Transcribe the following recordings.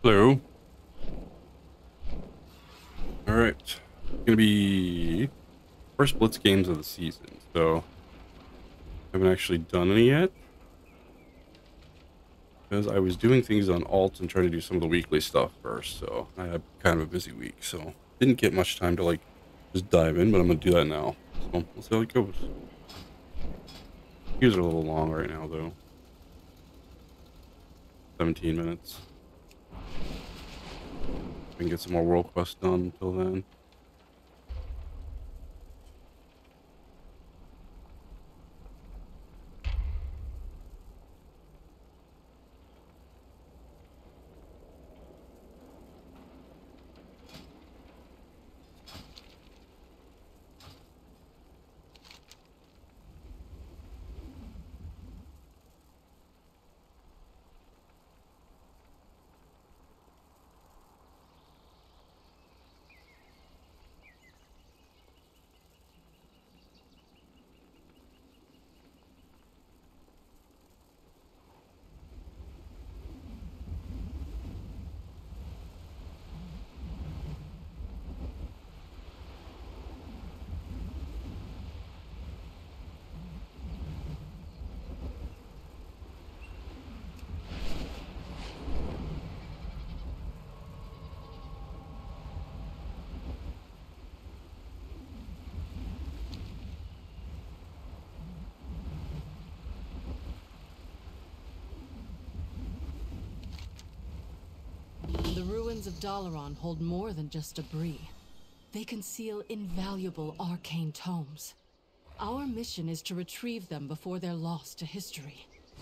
Hello. All right. Gonna be first Blitz games of the season. So haven't actually done any yet because I was doing things on alt and trying to do some of the weekly stuff first. So I had kind of a busy week, so didn't get much time to like just dive in. But I'm gonna do that now. So we'll see how it goes. Queues are a little long right now, though. 17 minutes. We can get some more world quests done until then. The ruins of Dalaran hold more than just debris. They conceal invaluable arcane tomes. Our mission is to retrieve them before they're lost to history.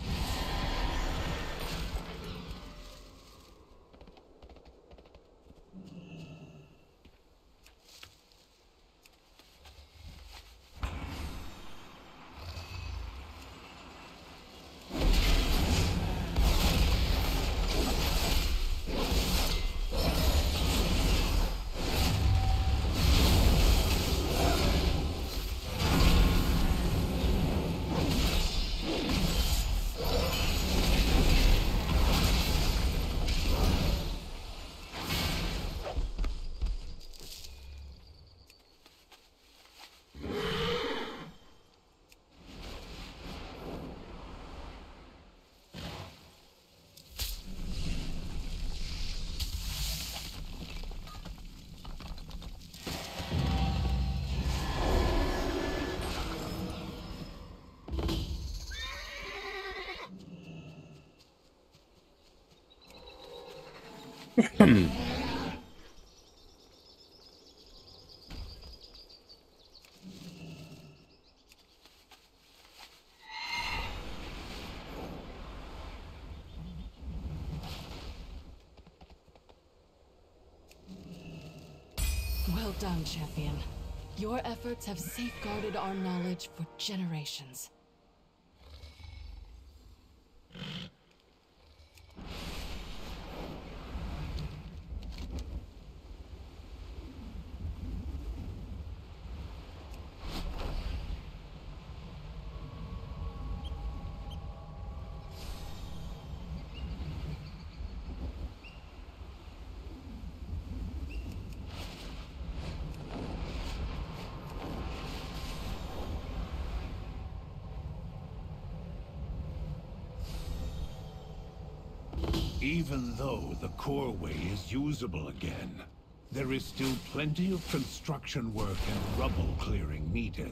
Well done, champion. Your efforts have safeguarded our knowledge for generations. Even though the core way is usable again, there is still plenty of construction work and rubble clearing needed.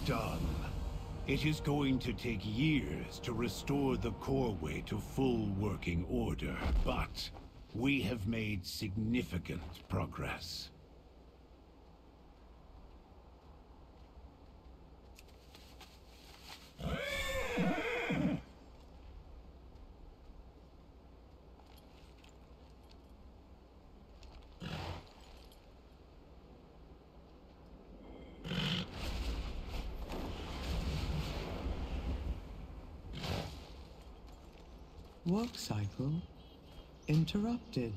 done. It is going to take years to restore the Coreway to full working order, but we have made significant progress. Work cycle interrupted.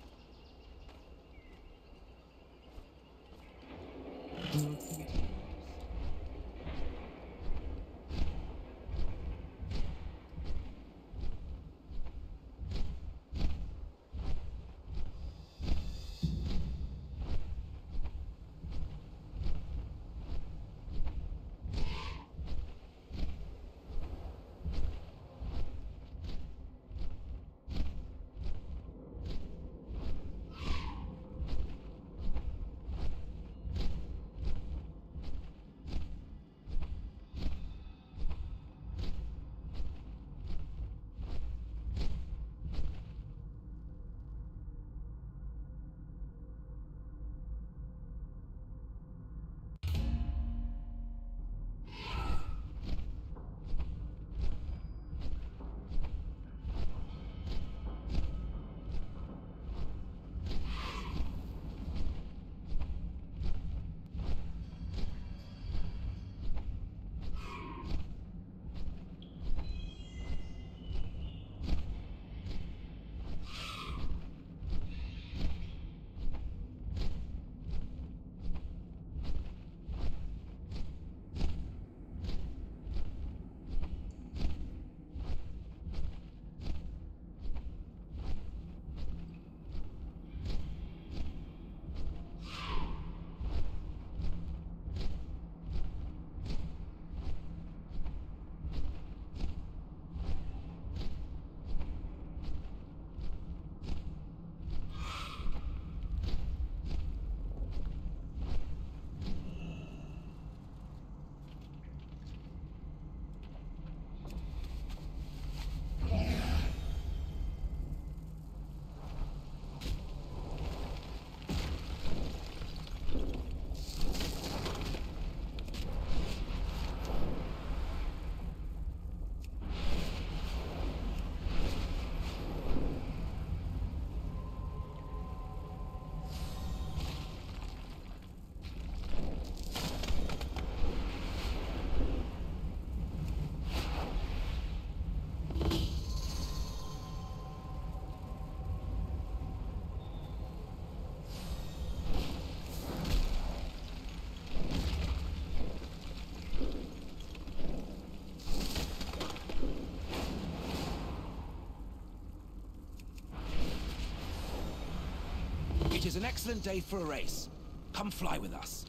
It is an excellent day for a race. Come fly with us.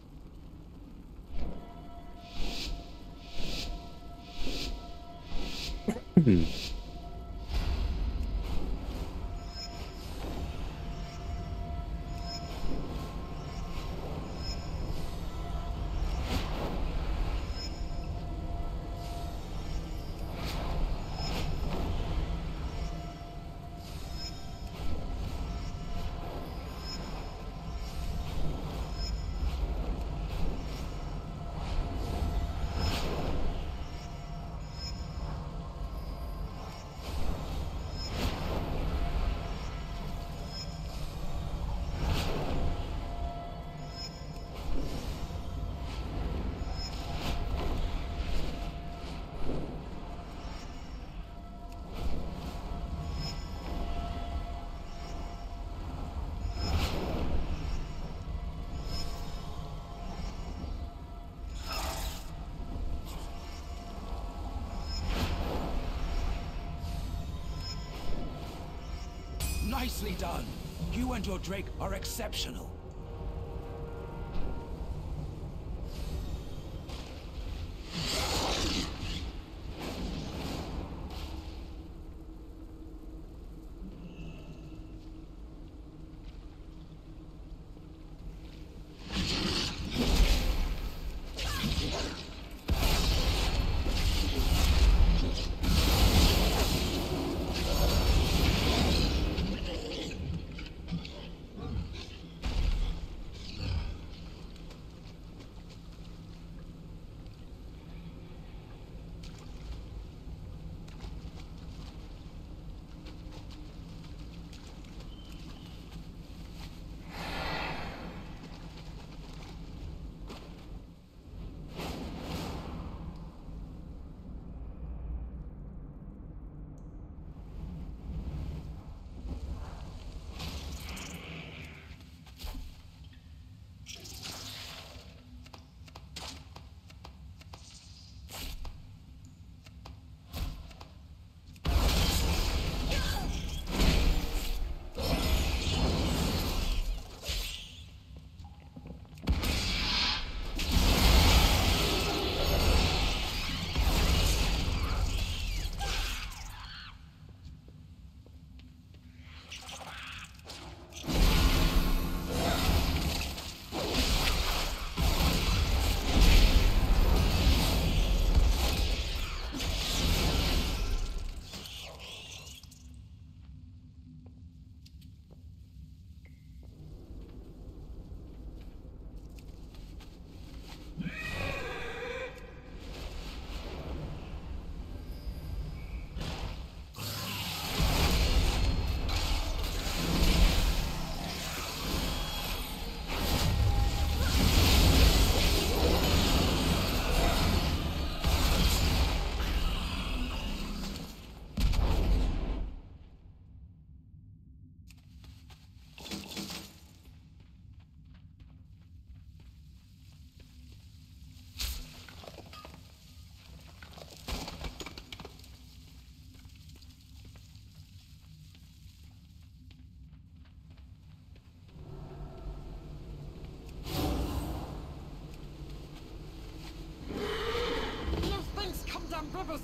Nicely done. You and your Drake are exceptional.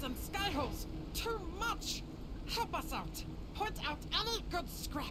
and skyholes! Too much! Help us out! Point out any good scrap!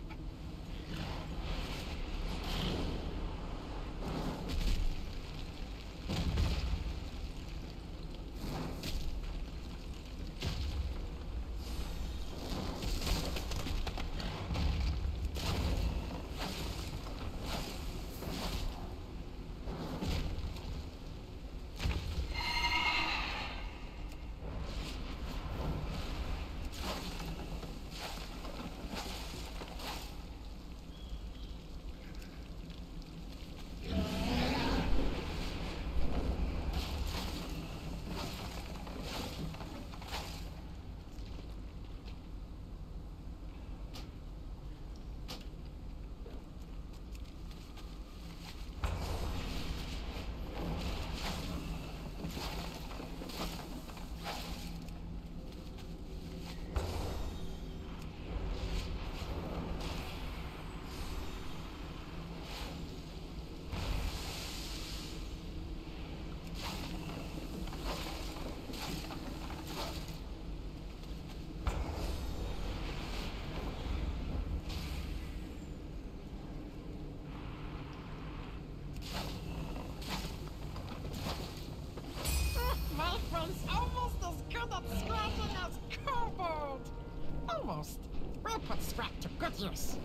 My friend's almost as good at scrapping as cardboard! Almost. We'll put scrap to good use.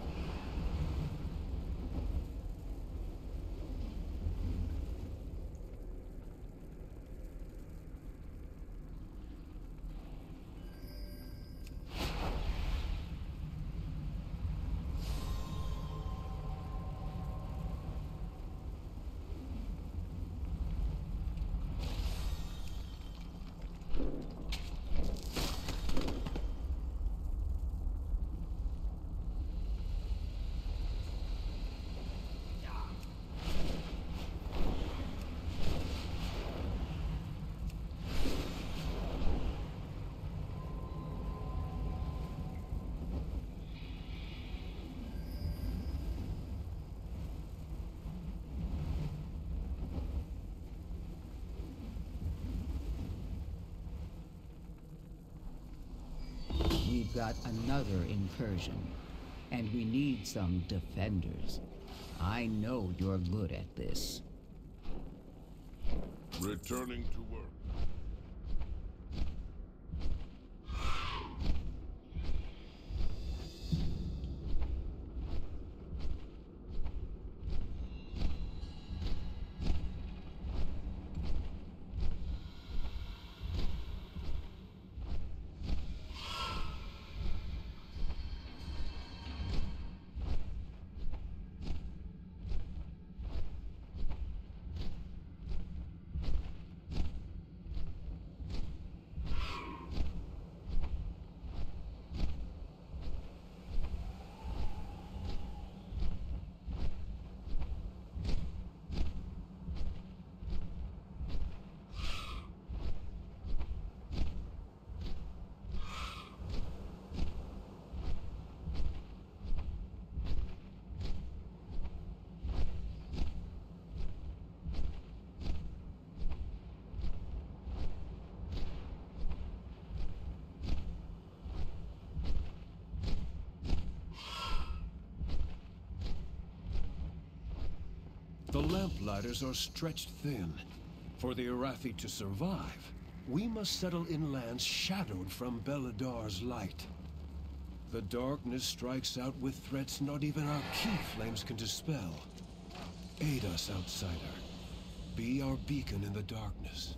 We've got another incursion, and we need some defenders. I know you're good at this. Returning to work. The lamplighters are stretched thin. For the Arathi to survive, we must settle in lands shadowed from Beladar's light. The darkness strikes out with threats not even our key flames can dispel. Aid us, outsider. Be our beacon in the darkness.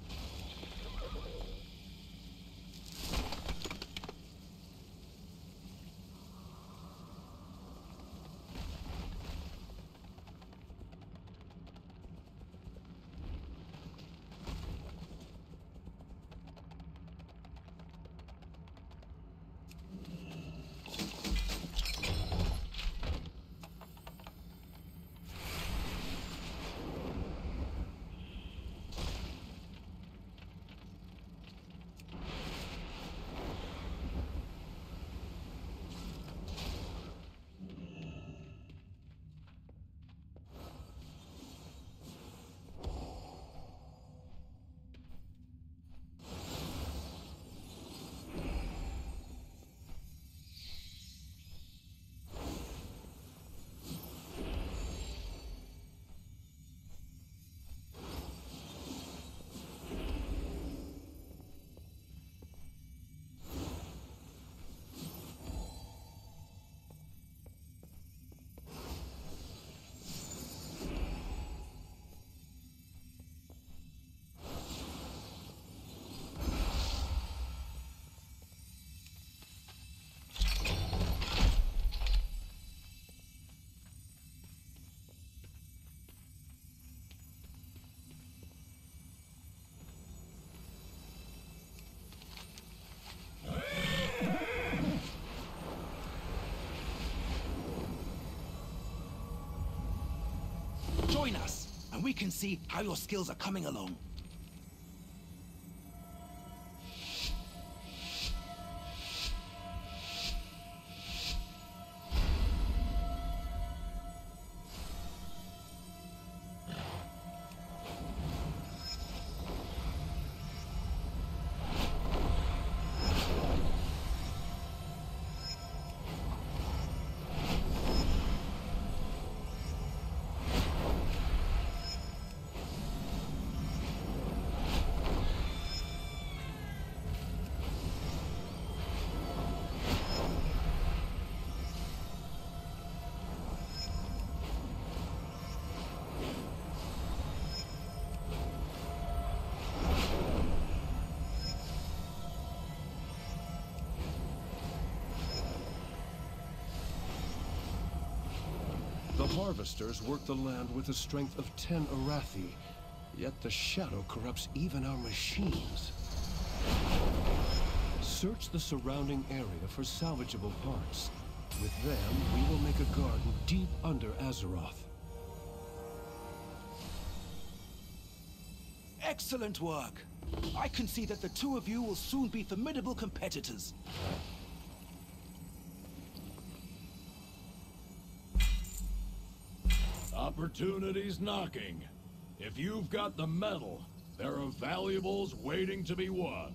and we can see how your skills are coming along. The harvesters work the land with the strength of 10 Arathi, yet the shadow corrupts even our machines. Search the surrounding area for salvageable parts. With them, we will make a garden deep under Azeroth. Excellent work. I can see that the two of you will soon be formidable competitors. Opportunity's knocking. If you've got the metal, there are valuables waiting to be won.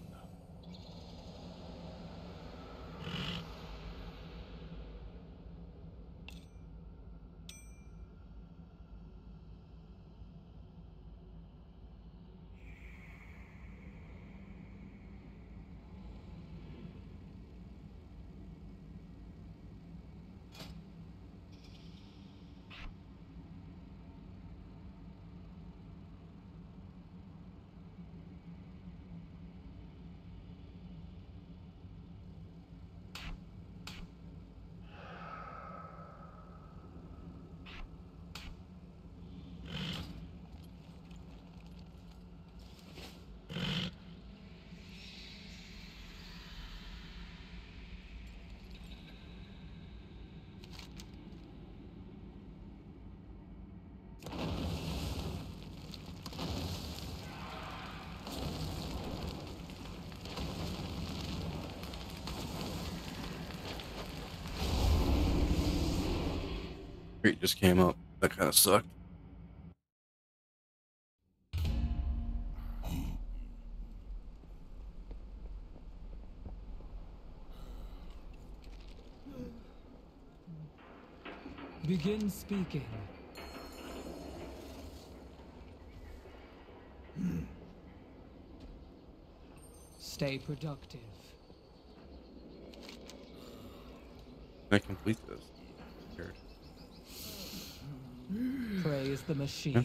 Creek just came up. That kind of sucked. Begin speaking. Stay productive. I complete this. Scared. Praise the machine.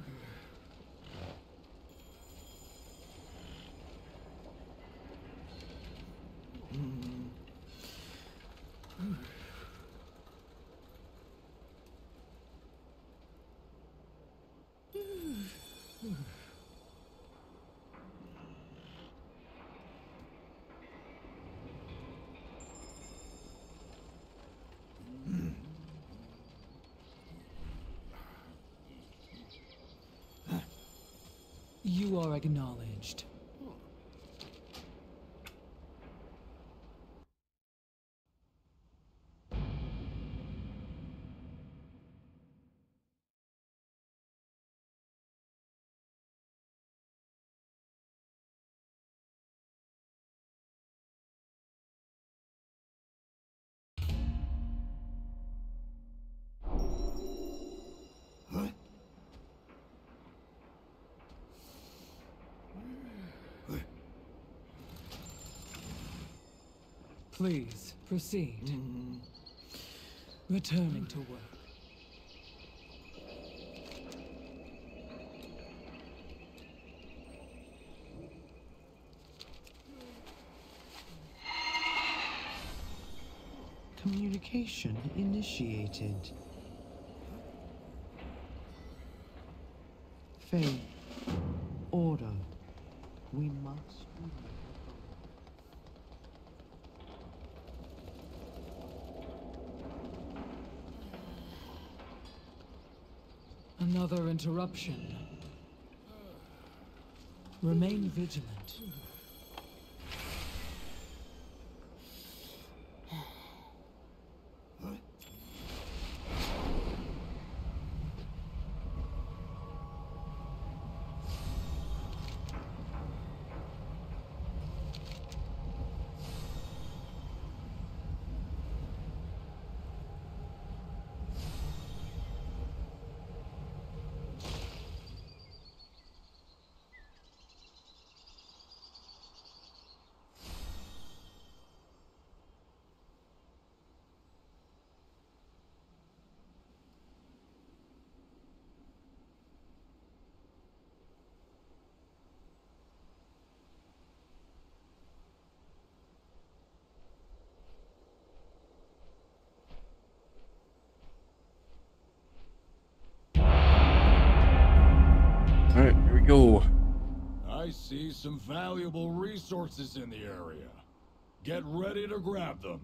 You are acknowledged. Please, proceed. Returning to work. Communication initiated. Faith. Order. We must remove Another interruption. Remain vigilant. Alright, here we go. I see some valuable resources in the area. Get ready to grab them.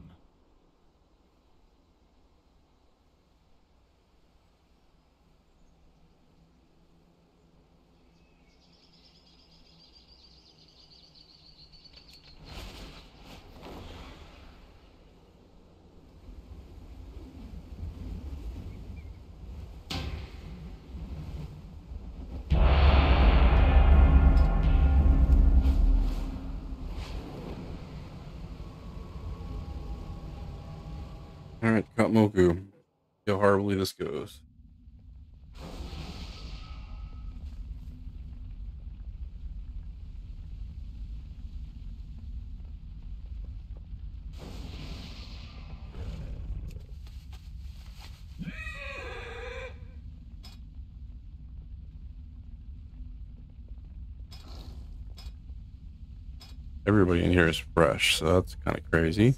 Alright, Katmoku. See how horribly this goes. Everybody in here is fresh, so that's kind of crazy.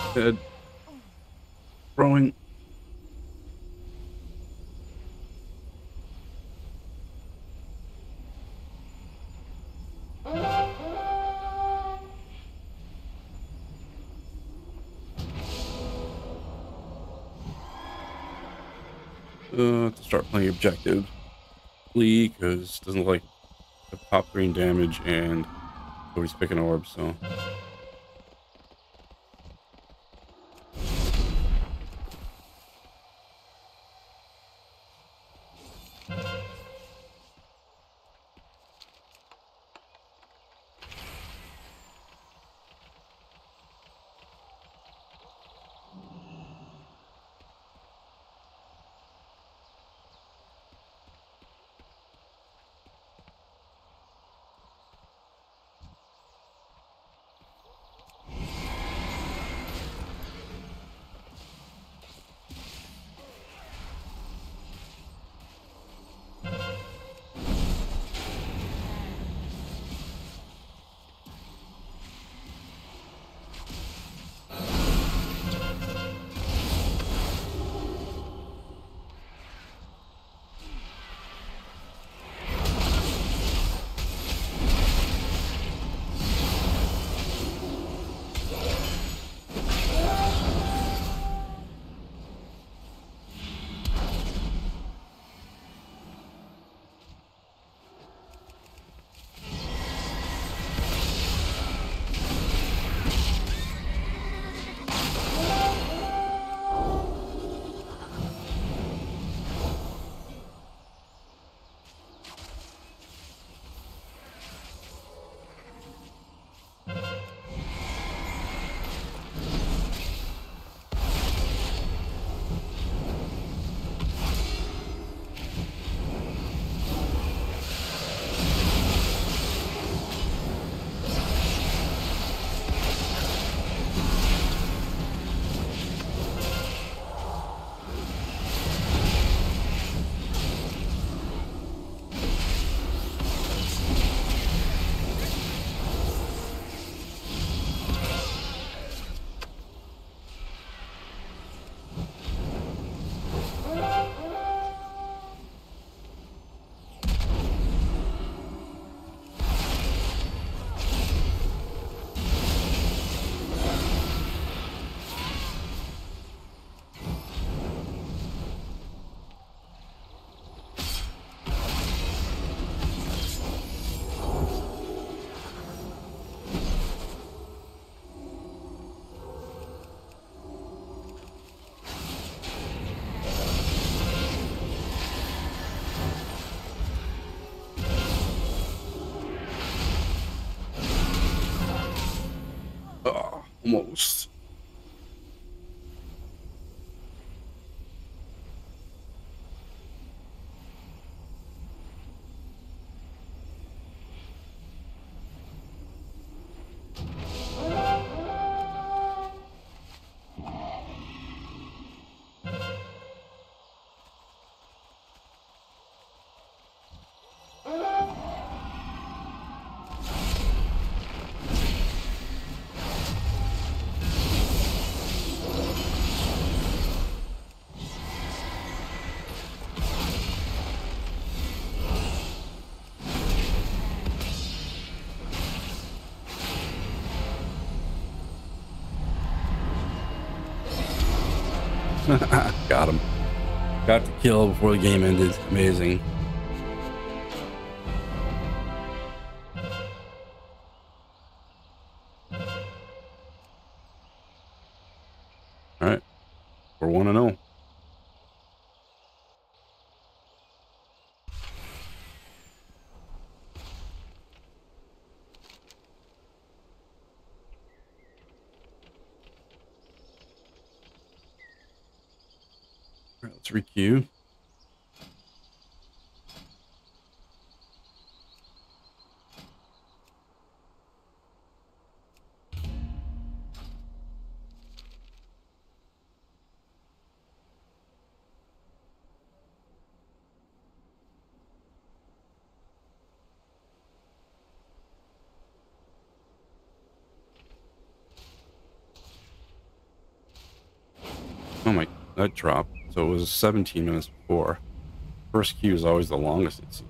Dead. Throwing. To start playing objective. Flee, because it doesn't look like the pop green damage and nobody's picking orbs, so. Oh, almost. Got him. Got the kill before the game ended. Amazing. All right. We're 1-0. All right, let's requeue. Oh my, that dropped. So it was 17 minutes before. First queue is always the longest, it seems.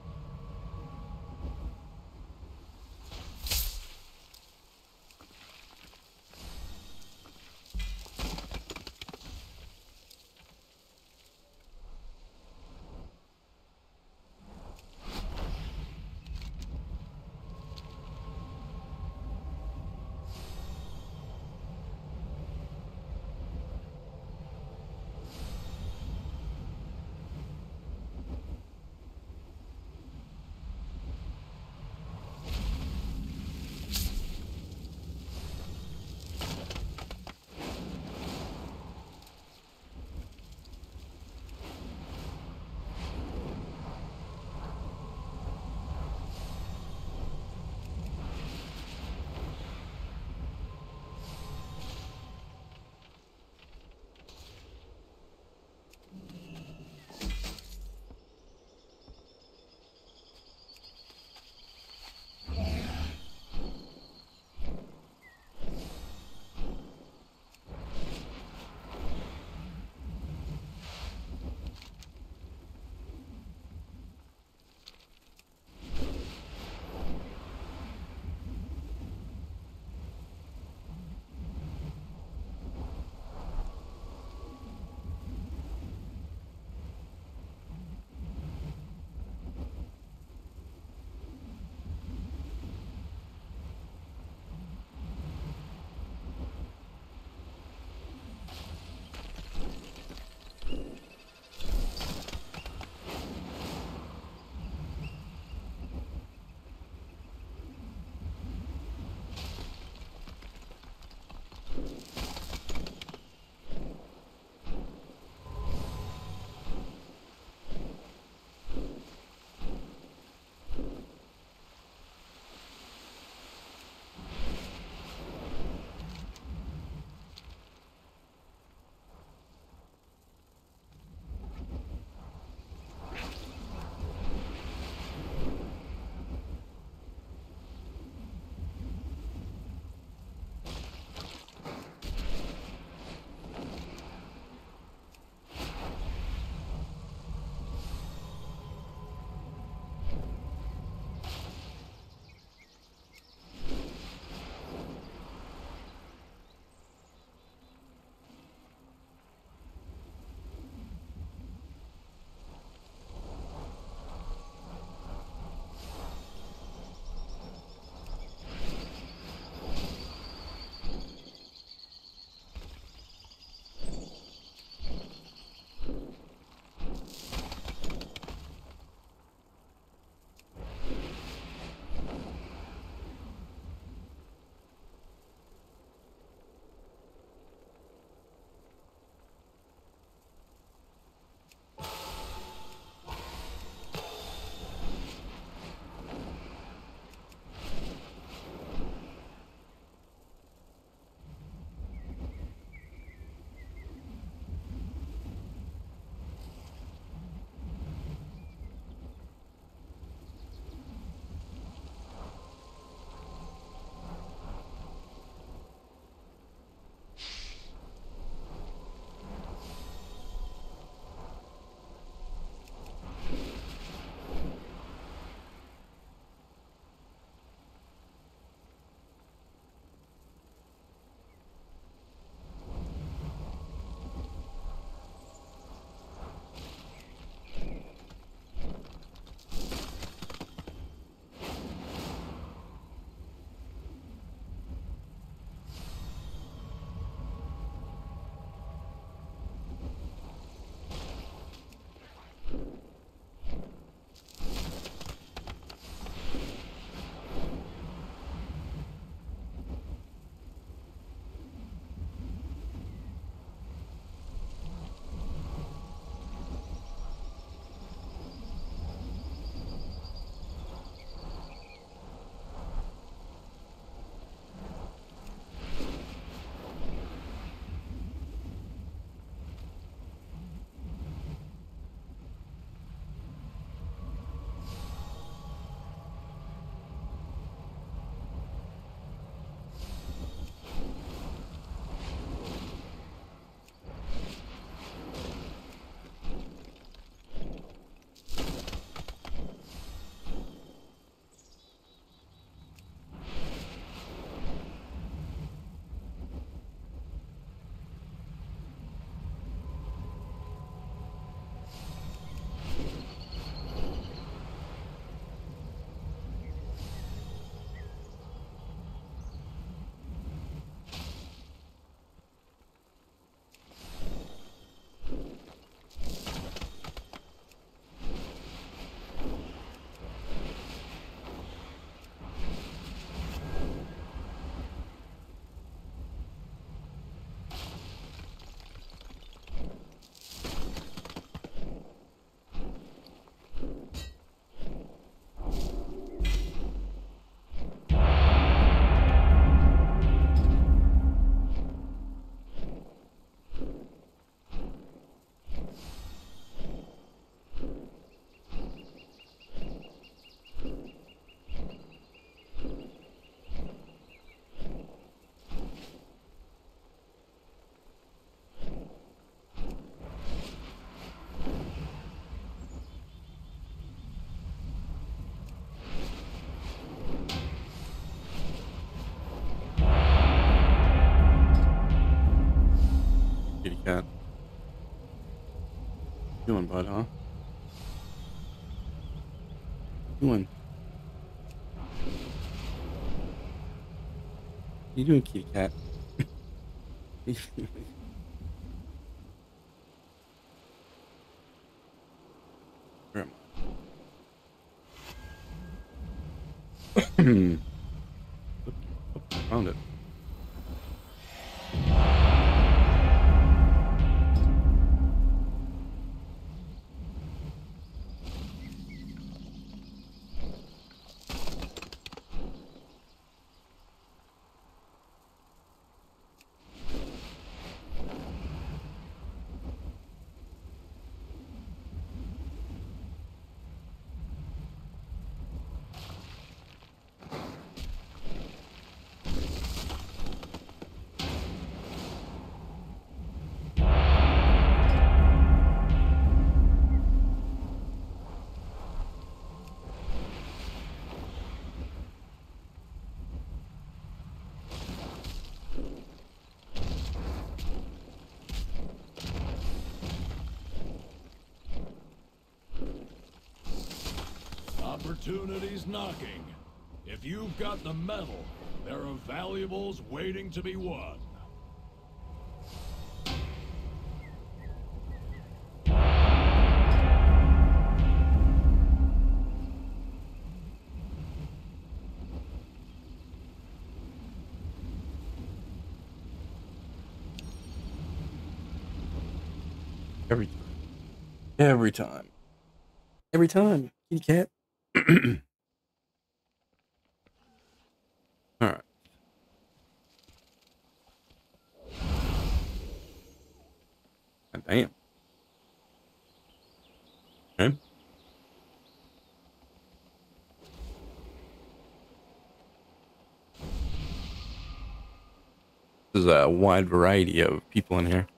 cat. What you doing, bud, huh? What you doing? What you doing, kitty cat? Where am I? Found it. Opportunity's knocking. If you've got the metal, there are valuables waiting to be won. Every time. Every time. Every time. Kitty cat. Alright. God damn. Okay. There's a wide variety of people in here.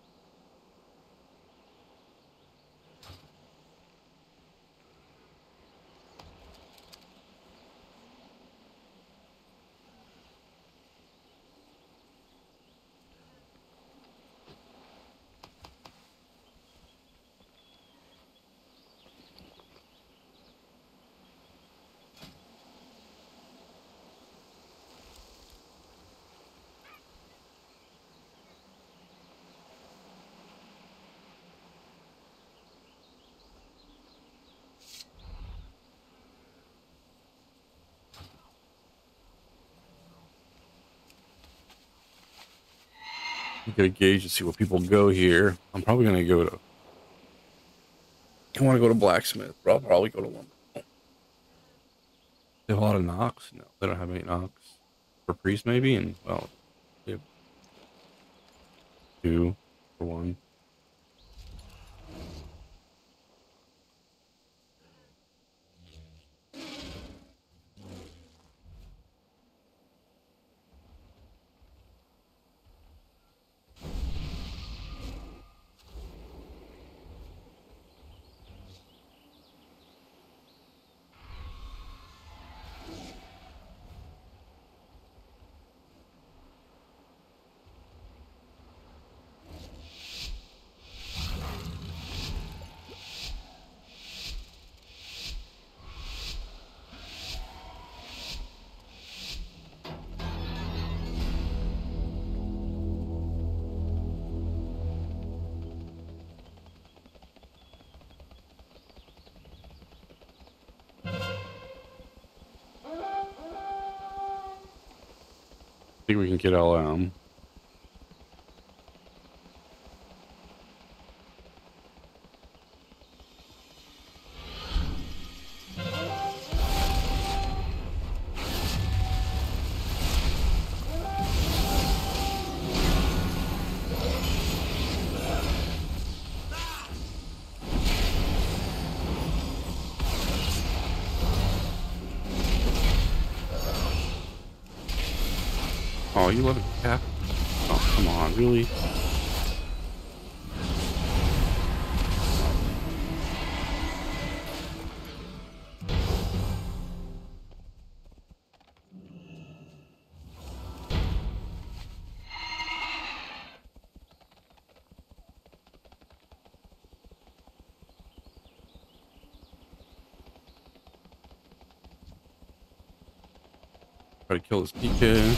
Get a gauge to see where people go here. I'm probably gonna go to. I want to go to blacksmith, but I'll probably go to one. They have a lot of knocks. No, they don't have any knocks. For priest, maybe, and well, they have 2 for 1. I think we can get LM. Oh, you let it cap? Oh, come on, really? Try to kill this PK.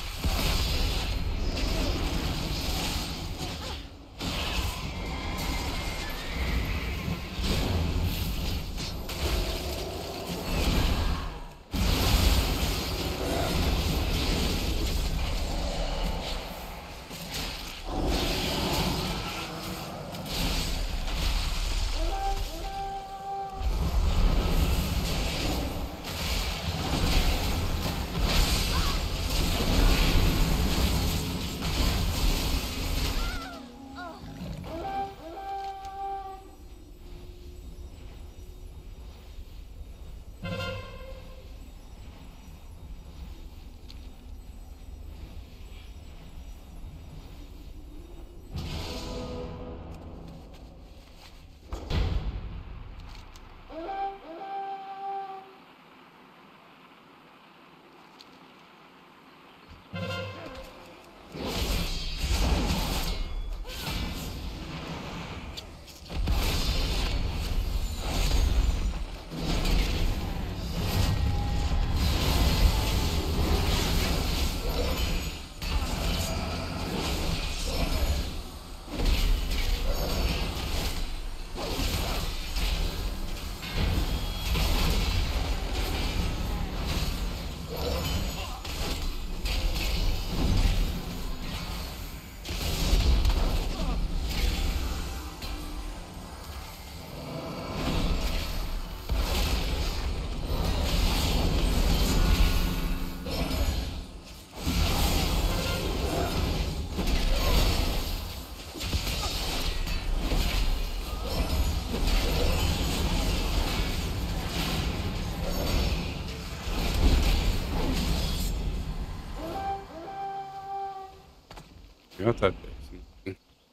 Got that base.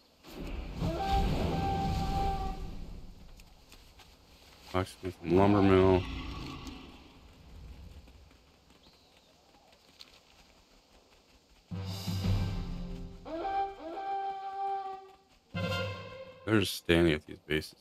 Blacksmith and lumber mill. They're just standing at these bases.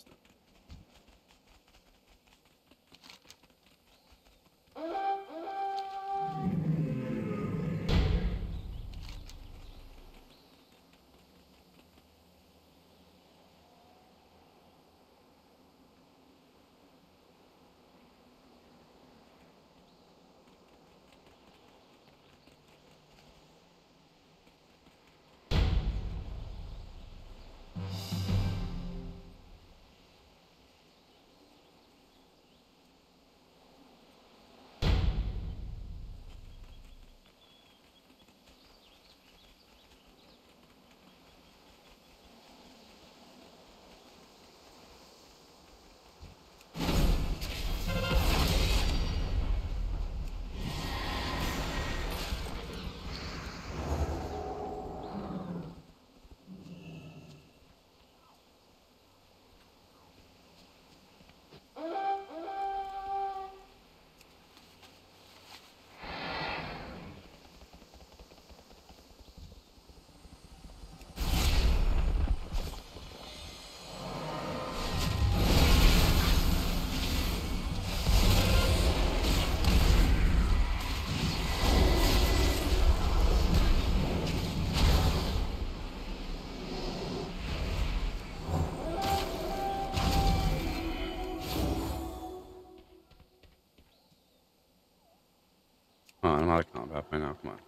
Oh, I'm out of combat by now. Come on.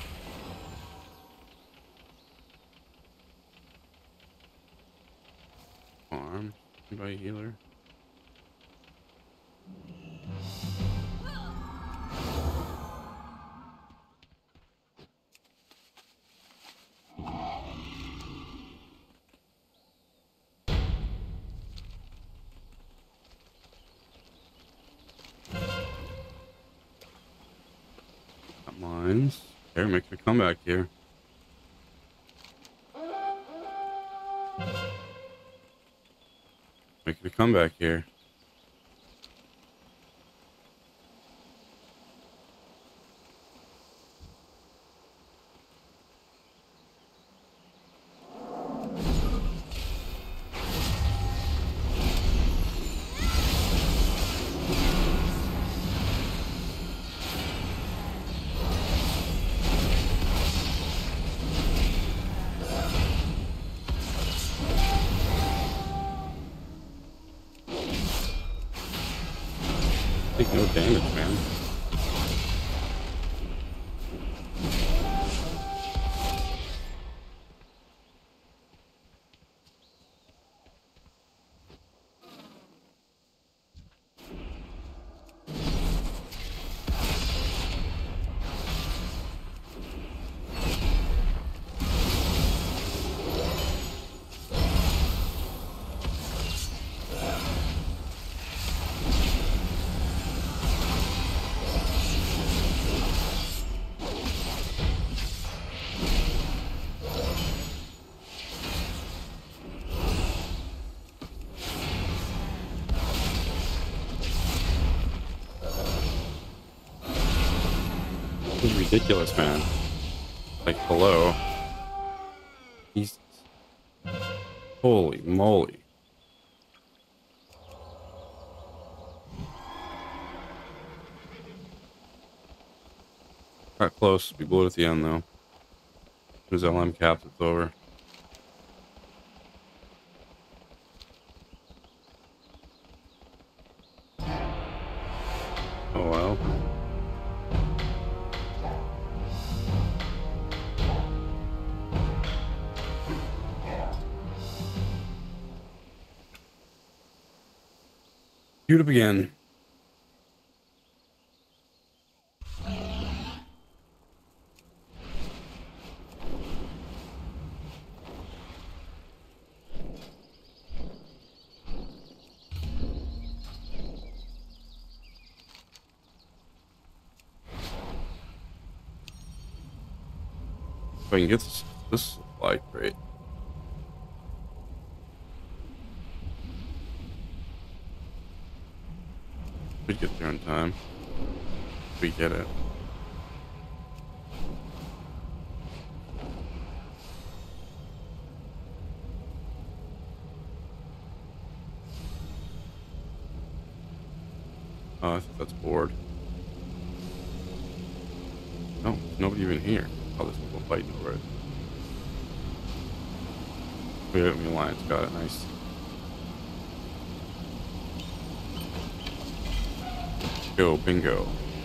Farm. Anybody healer? Mines. Here, make a comeback here. Making a comeback here. Take no damage, man. This is ridiculous, man. Like, hello. He's... Holy moly. Got close. We blew it at the end, though. As LM caps, it's over. Oh, well. Queued up again. If I can get this supply crate. We get there in time. We get it. Oh, I think that's bored. No, there's nobody even here. Oh, there's people fighting over it. We got the alliance. Got it. Nice. Go, bingo.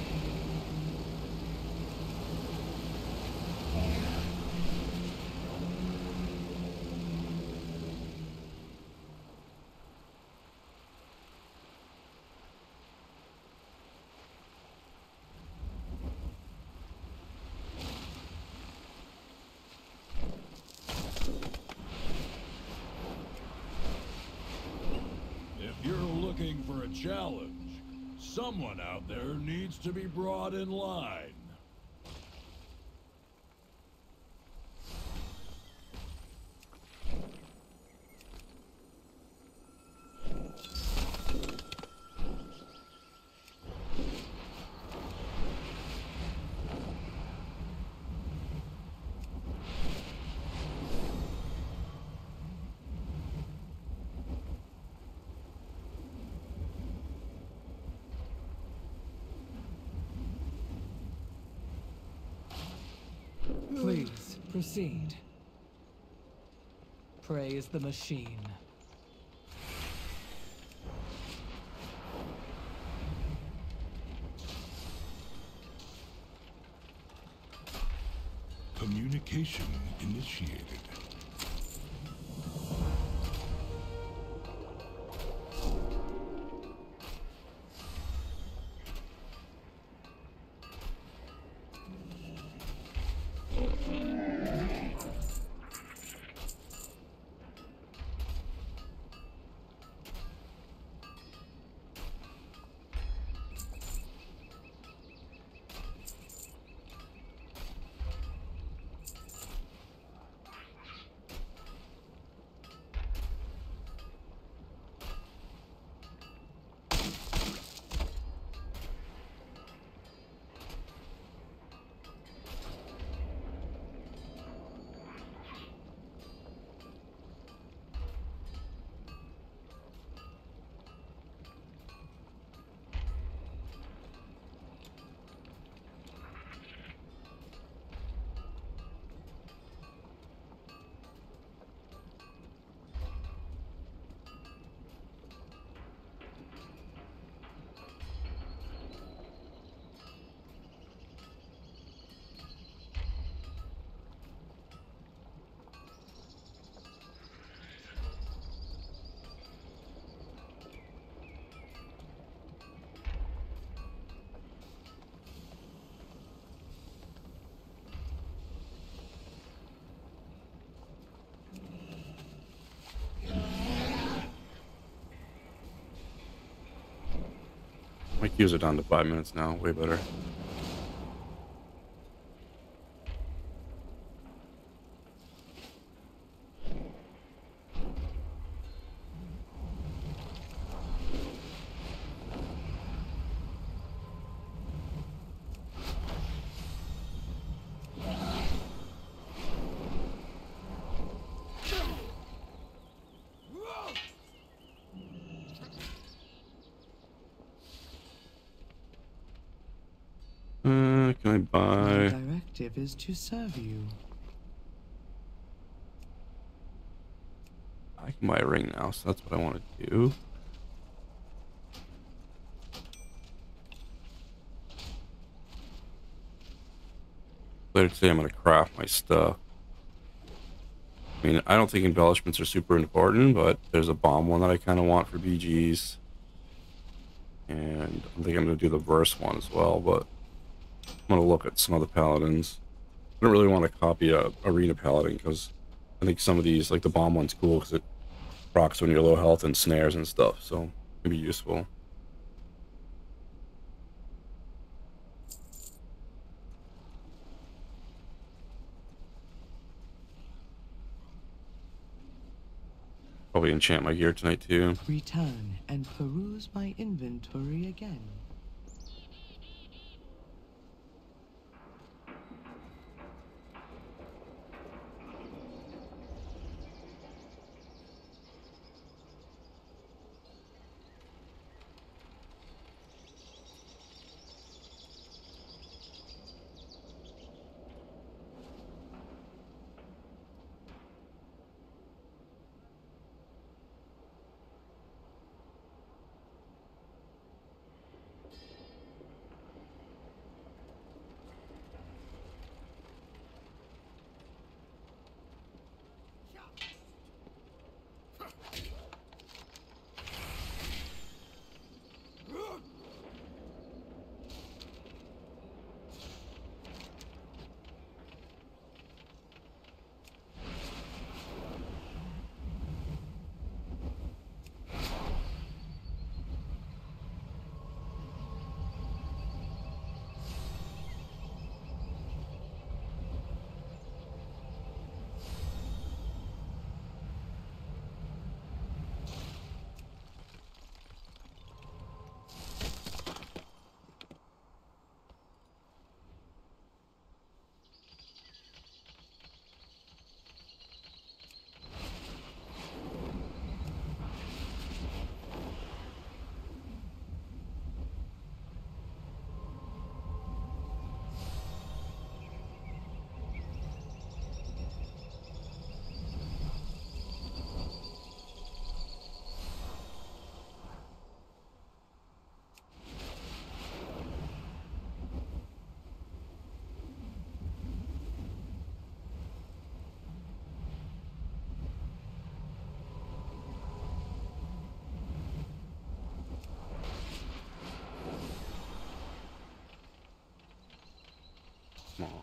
If you're looking for a challenge, someone out there needs to be brought in line. Please, proceed. Praise the machine. Communication initiated. queues are down to 5 minutes now. Way better. Can I buy? My directive is to serve you. I can buy a ring now, so that's what I want to do. Later today, I'm going to craft my stuff. I mean, I don't think embellishments are super important, but there's a bomb one that I kind of want for BGs. And I think I'm going to do the verse one as well, but I'm going to look at some other paladins. I don't really want to copy a arena paladin because I think some of these, like the bomb one's cool because it procs when you're low health and snares and stuff, so it'd be useful. Probably enchant my gear tonight too. Return and peruse my inventory again. Come on.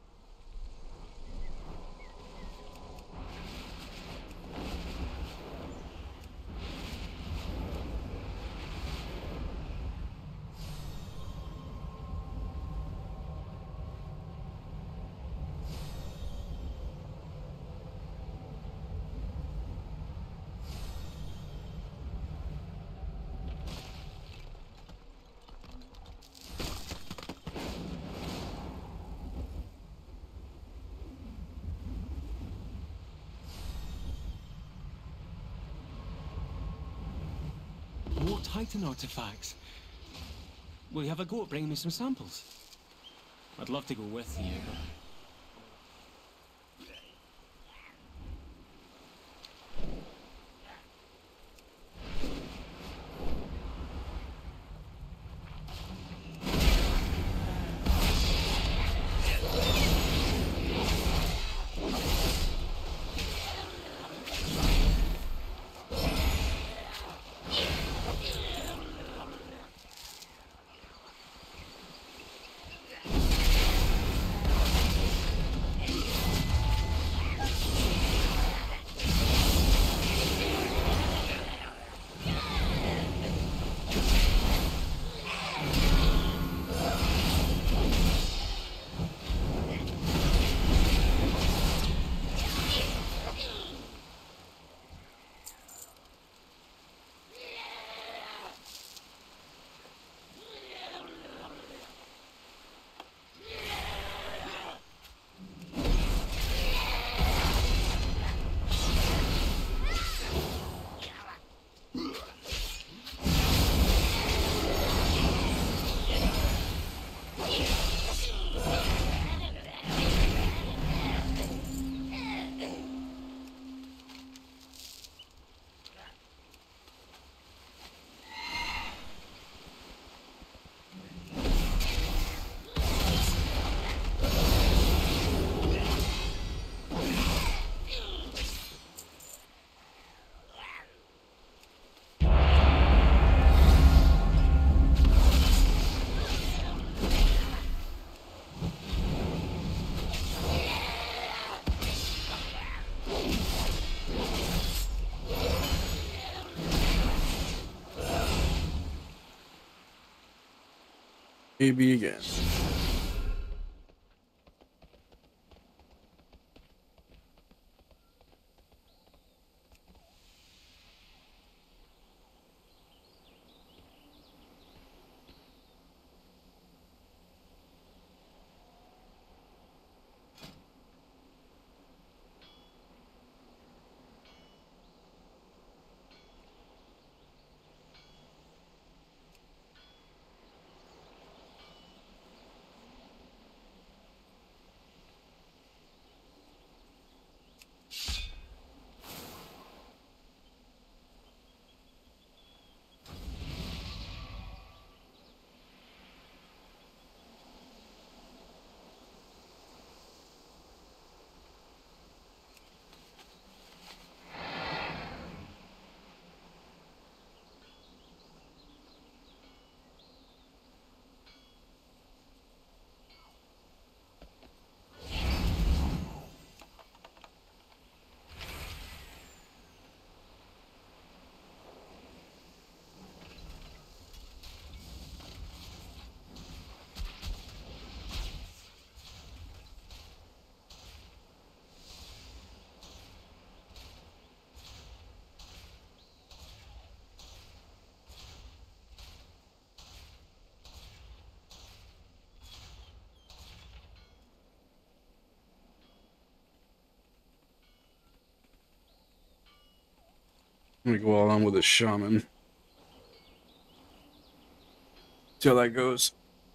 More Titan artifacts. Will you have a go at bringing me some samples? I'd love to go with you, but... Maybe again. I'm gonna go all on with a shaman. See how that goes.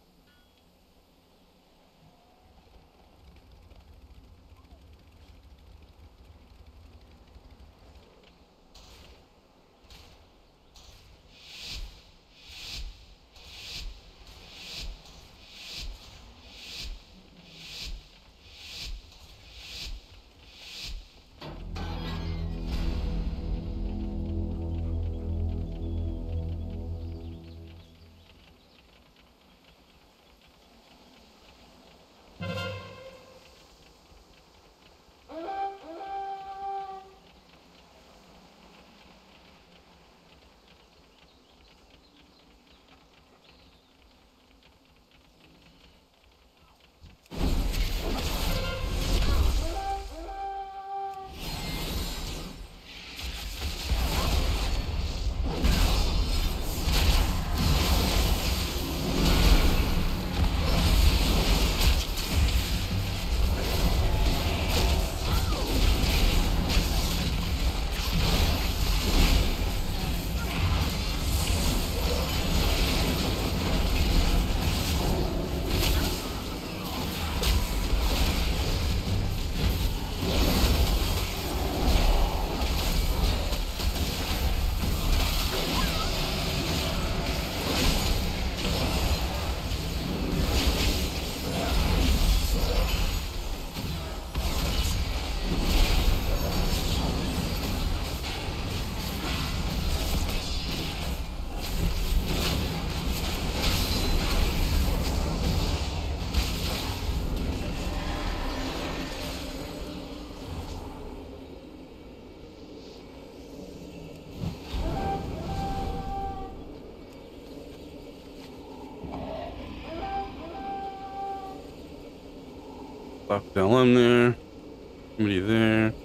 Fuck LM there. Somebody there.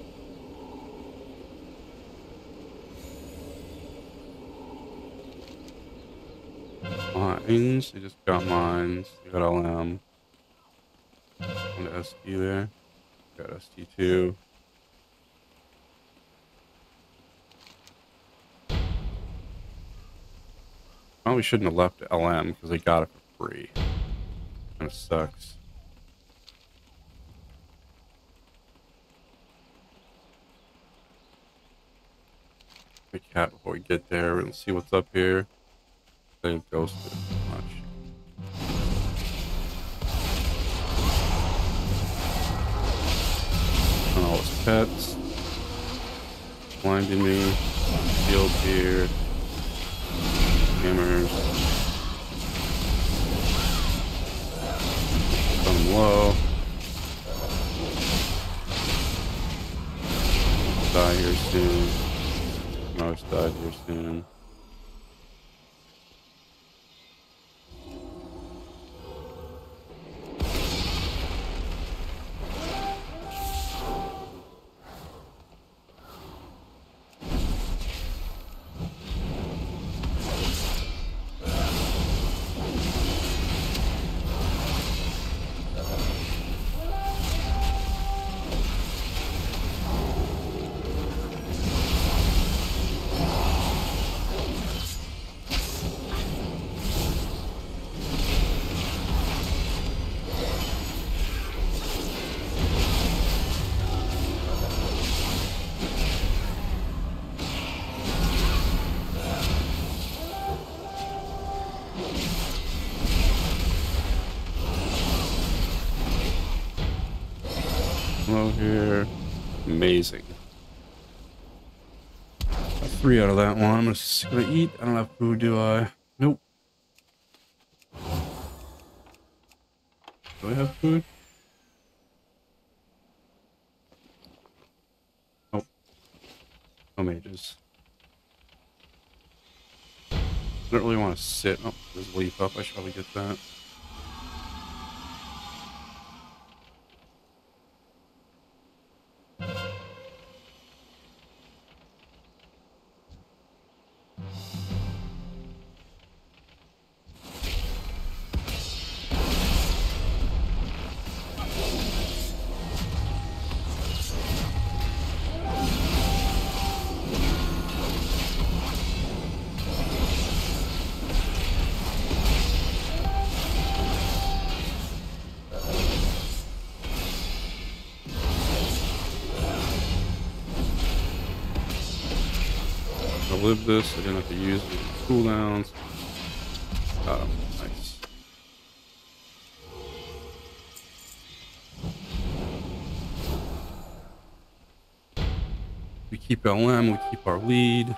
Mines. They just got mines. They got LM. One ST there. Got ST2. Probably shouldn't have left LM because they got it for free. Kind of sucks. Quick cat before we get there and see what's up here. They ain't ghosted much. And all his pets. Blinding me. Shield here. Hammers. Put him low. Die here soon. Most died here soon. here. Amazing. Got 3 out of that one. I'm just gonna eat. I don't have food, do I? Nope. Do I have food? Nope. No mages. I don't really want to sit. Oh, there's a leaf up. I should probably get that. I lived this. I didn't have to use the cooldowns. Got him. Nice. We keep LM. We keep our lead.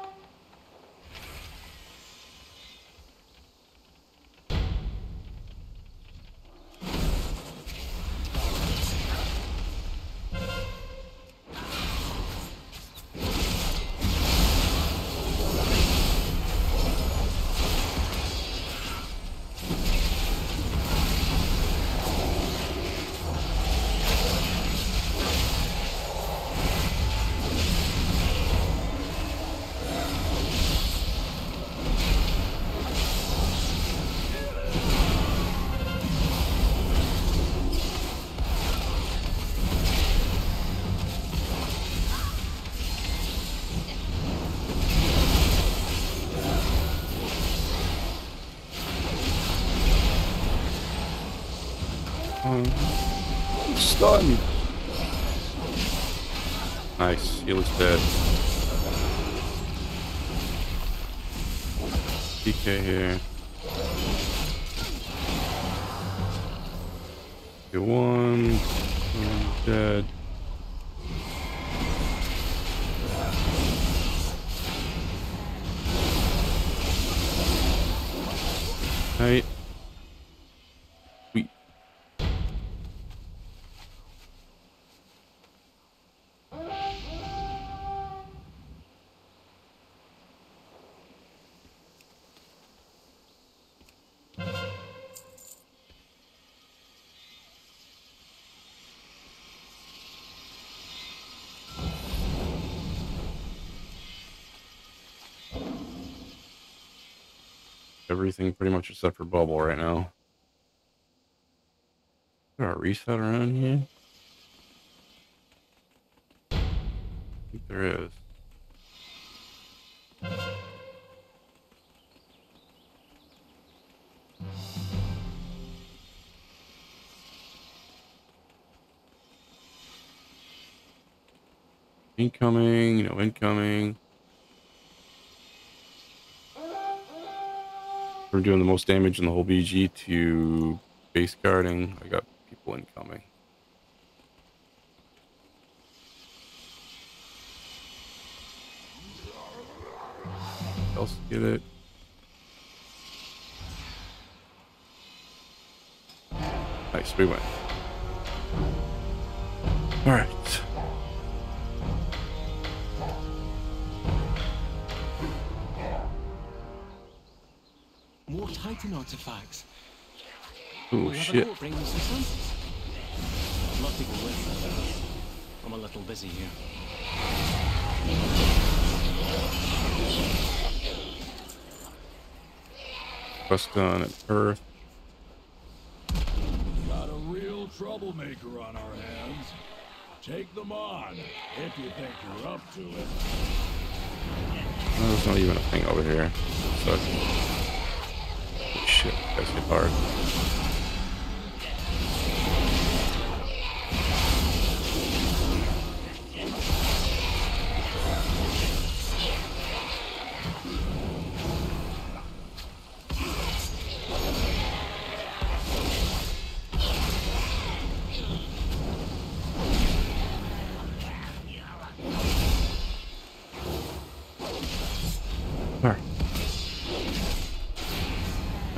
Stun. Nice. He looks dead. DK here. Get one. Dead. Right. Everything pretty much except for bubble right now. Is there a reset around here? I think there is. Incoming, no incoming. We're doing the most damage in the whole BG to base guarding. I got people incoming. Else get it. Nice, we win. All right. More Titan artifacts. Oh shit. Bring me some samples. I'd love to go with you, but I'm a little busy here. Quest done at Earth. Got a real troublemaker on our hands. Take them on, if you think you're up to it. Oh, there's not even a thing over here. Sucks. Shit, guys get hard.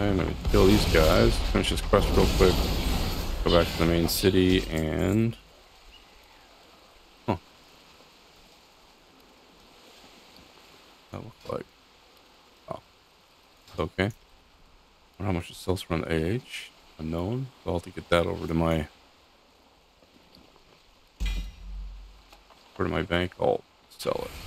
I'm gonna kill these guys, finish this quest real quick, go back to the main city, and huh, that looks like okay. I wonder how much it sells for an AH. Unknown. So I'll have to get that over to my bank. I'll sell it.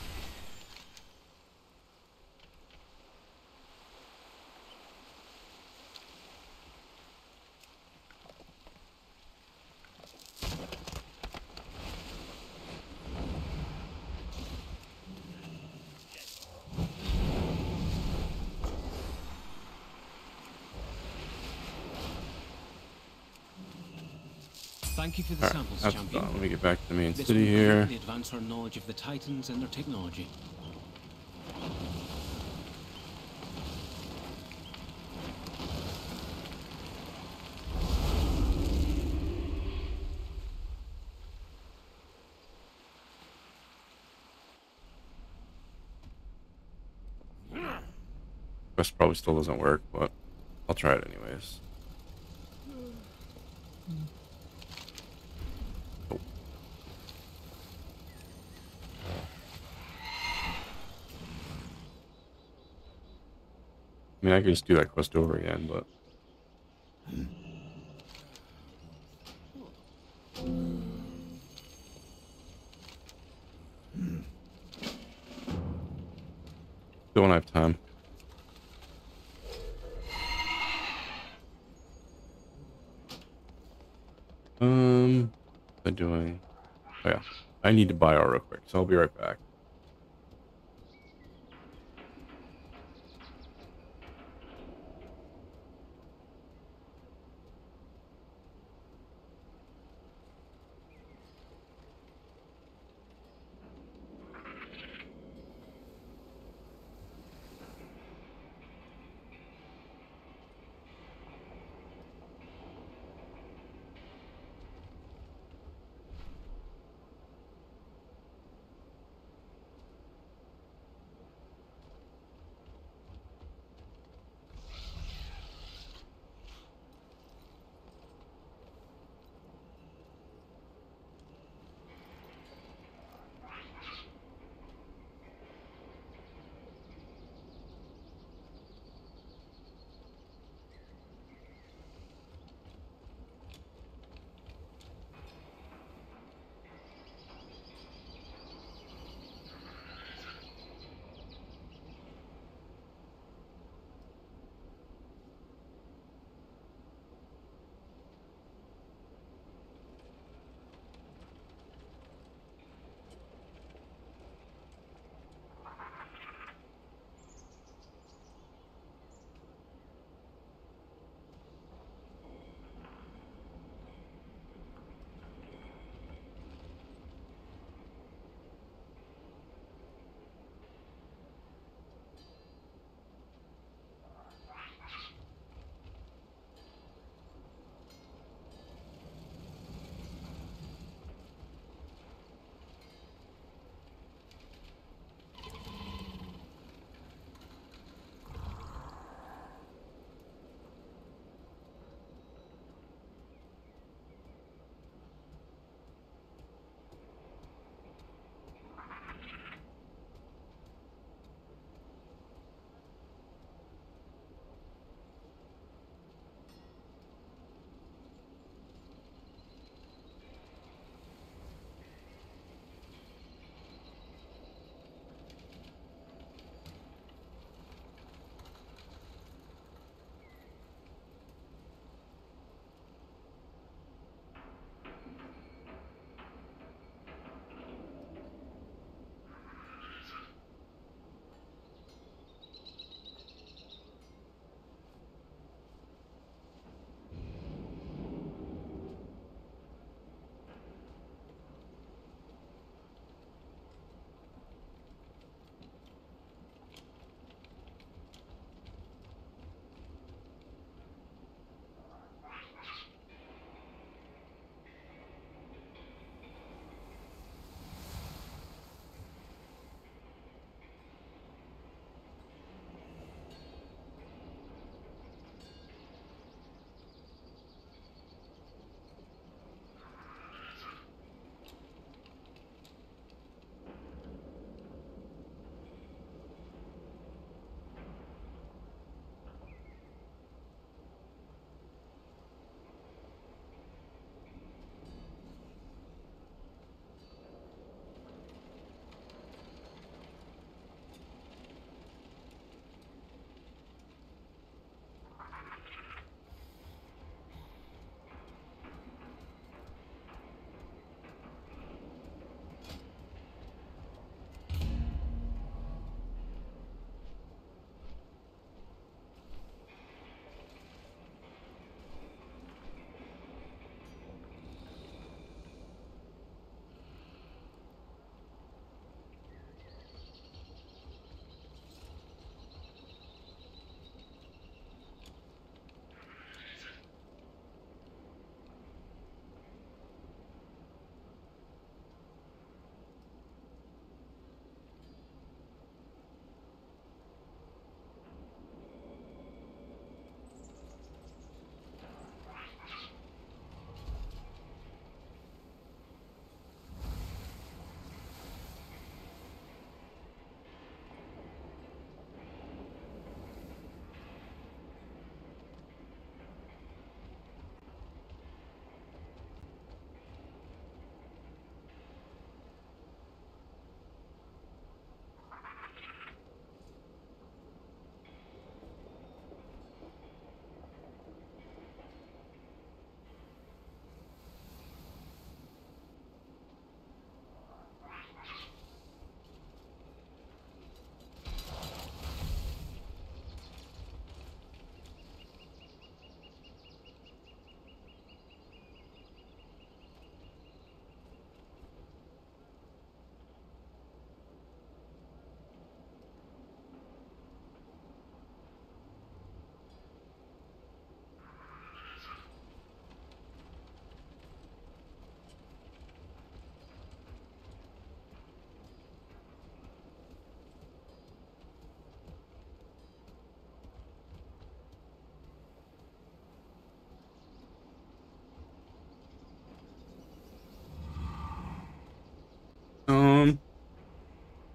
Thank you for the samples, That's champion. done. Let me get back to the main This city will here. greatly advance our knowledge of the Titans and their technology. Quest probably still doesn't work, but I'll try it anyways. Oh. I mean, I could just do that quest over again, but don't have time. What am I doing? Oh yeah, I need to buy art real quick, so I'll be right back.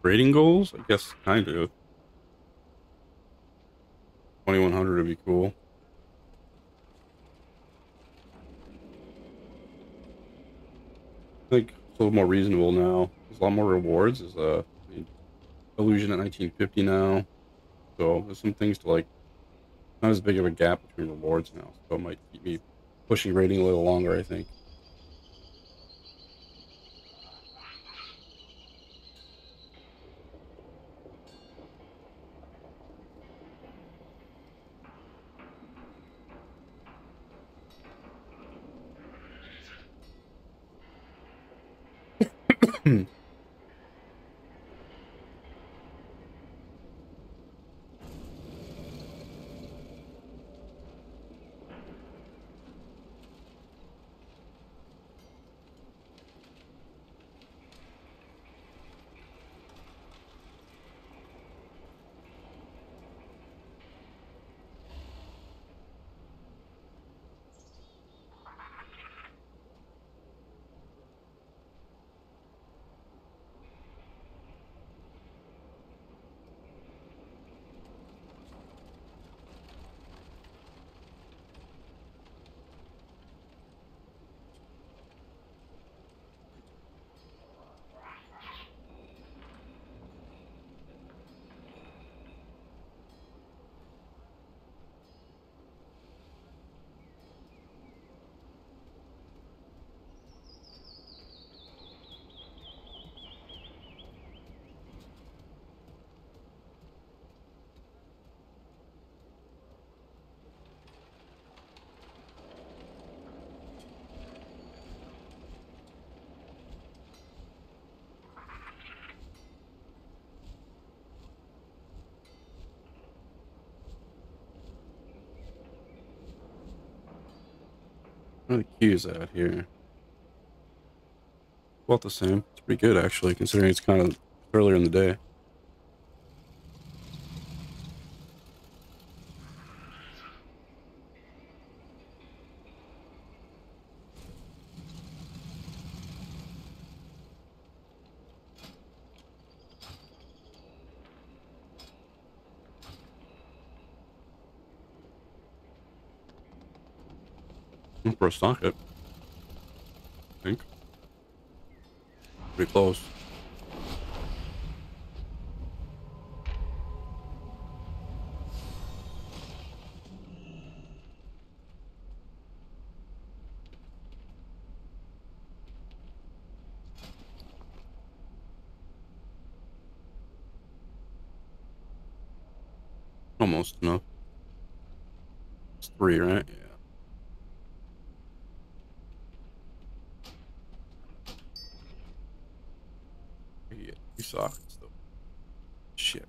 Rating goals? I guess kind of. 2100 would be cool. I think it's a little more reasonable now. There's a lot more rewards. There's I mean, Illusion at 1950 now. So there's some things to like, not as big of a gap between rewards now. So it might keep me pushing rating a little longer, I think. Where are the queues at here? About the same. It's pretty good actually, considering it's kind of earlier in the day. For a socket, I think. Pretty close. Almost enough. It's 3, right? Yeah. Yeah, 2 sockets though. Shit.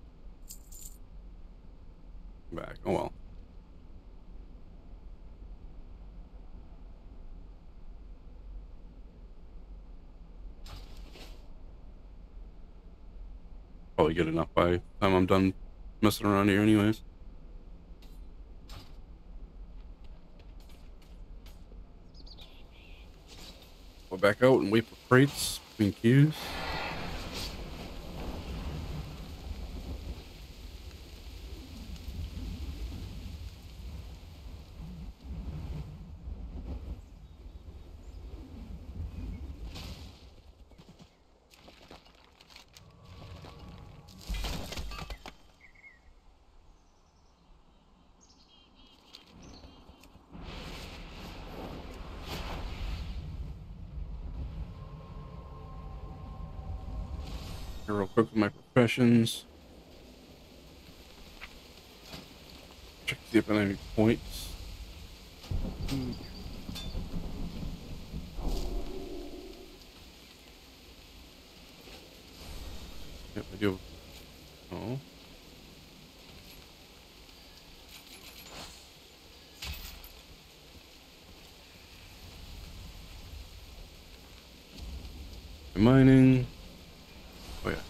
Back. Oh well. Probably good enough by the time I'm done messing around here anyways. Go back out and wait for crates between queues. Real quick with my professions. Check to see if I have any points. Yep, I do. Oh. Mining. Oh yeah.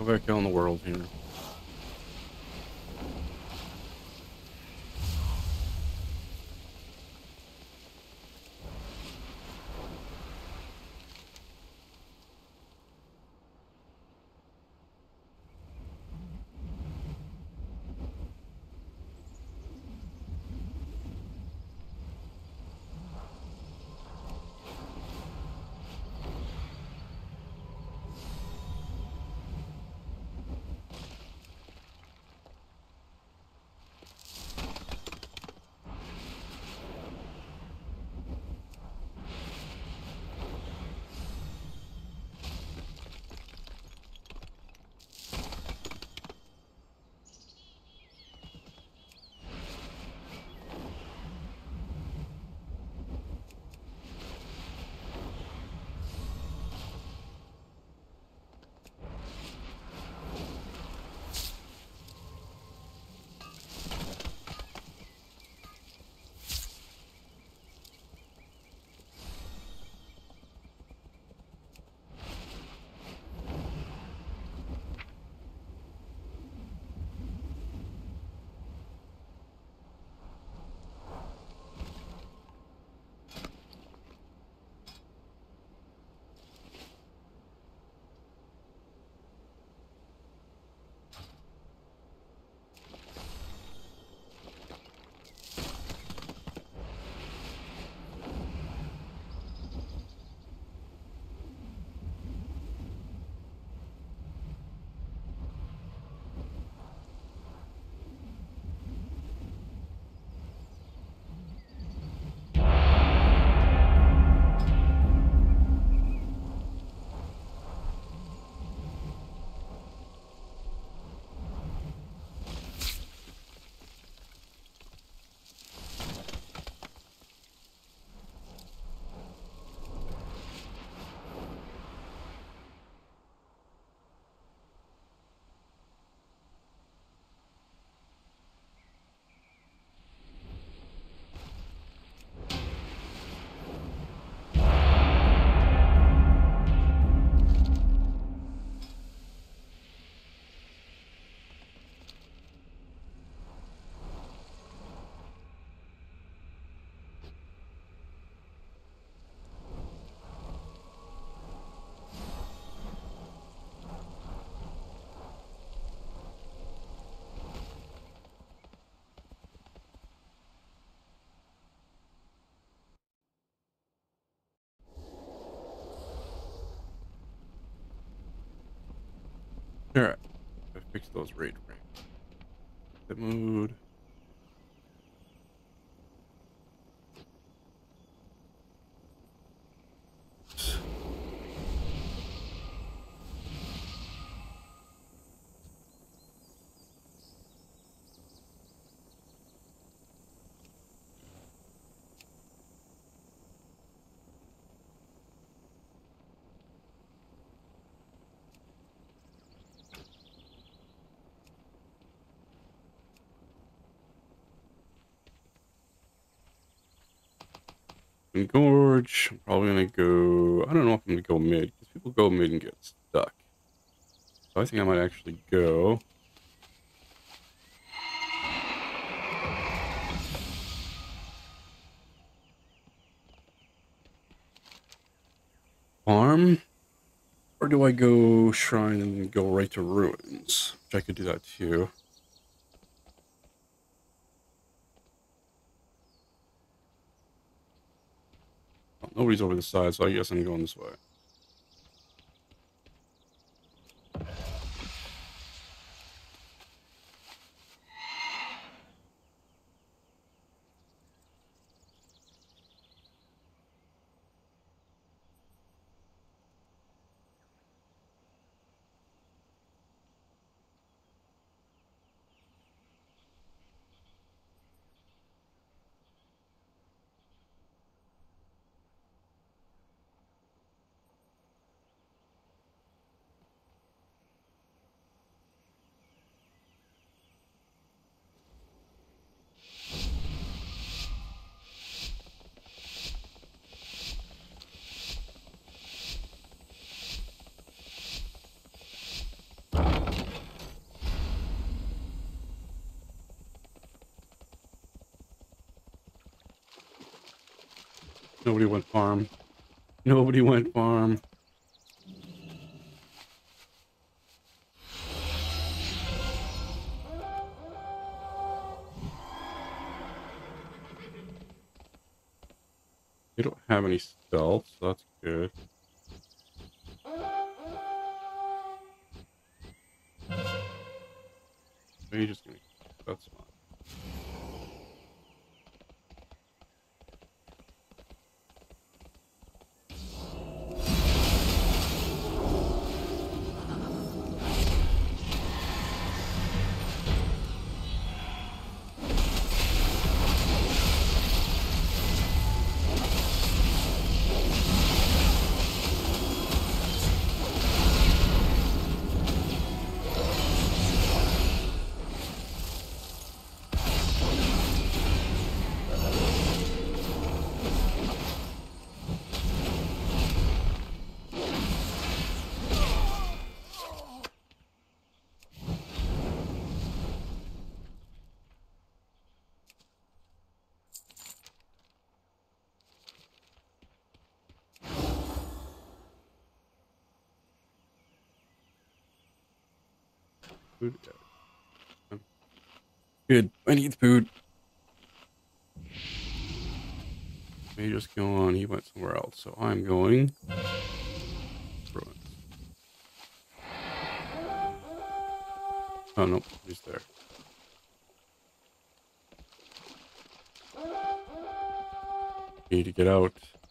Go back out in the world here. Alright. I fixed those raid frames. The mood. Gorge. I'm probably gonna go. I don't know if I'm gonna go mid because people go mid and get stuck. So I think I might actually go. Farm? Or do I go shrine and then go right to ruins? Which I could do that too. Well, nobody's over the side, so I guess I'm going this way. Nobody went farm. Nobody went farm. You don't have any stealth, so that's good. You're just gonna. That's fine. Food. Good. I need food. May just go on. He went somewhere else, so I'm going. Ruins. Oh nope, he's there. Need to get out.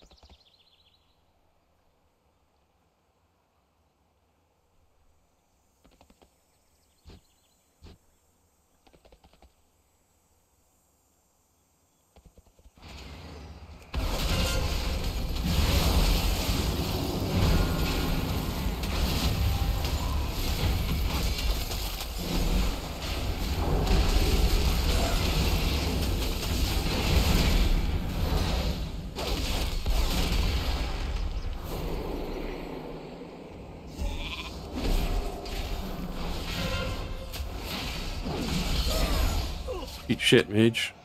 Eat shit, mage.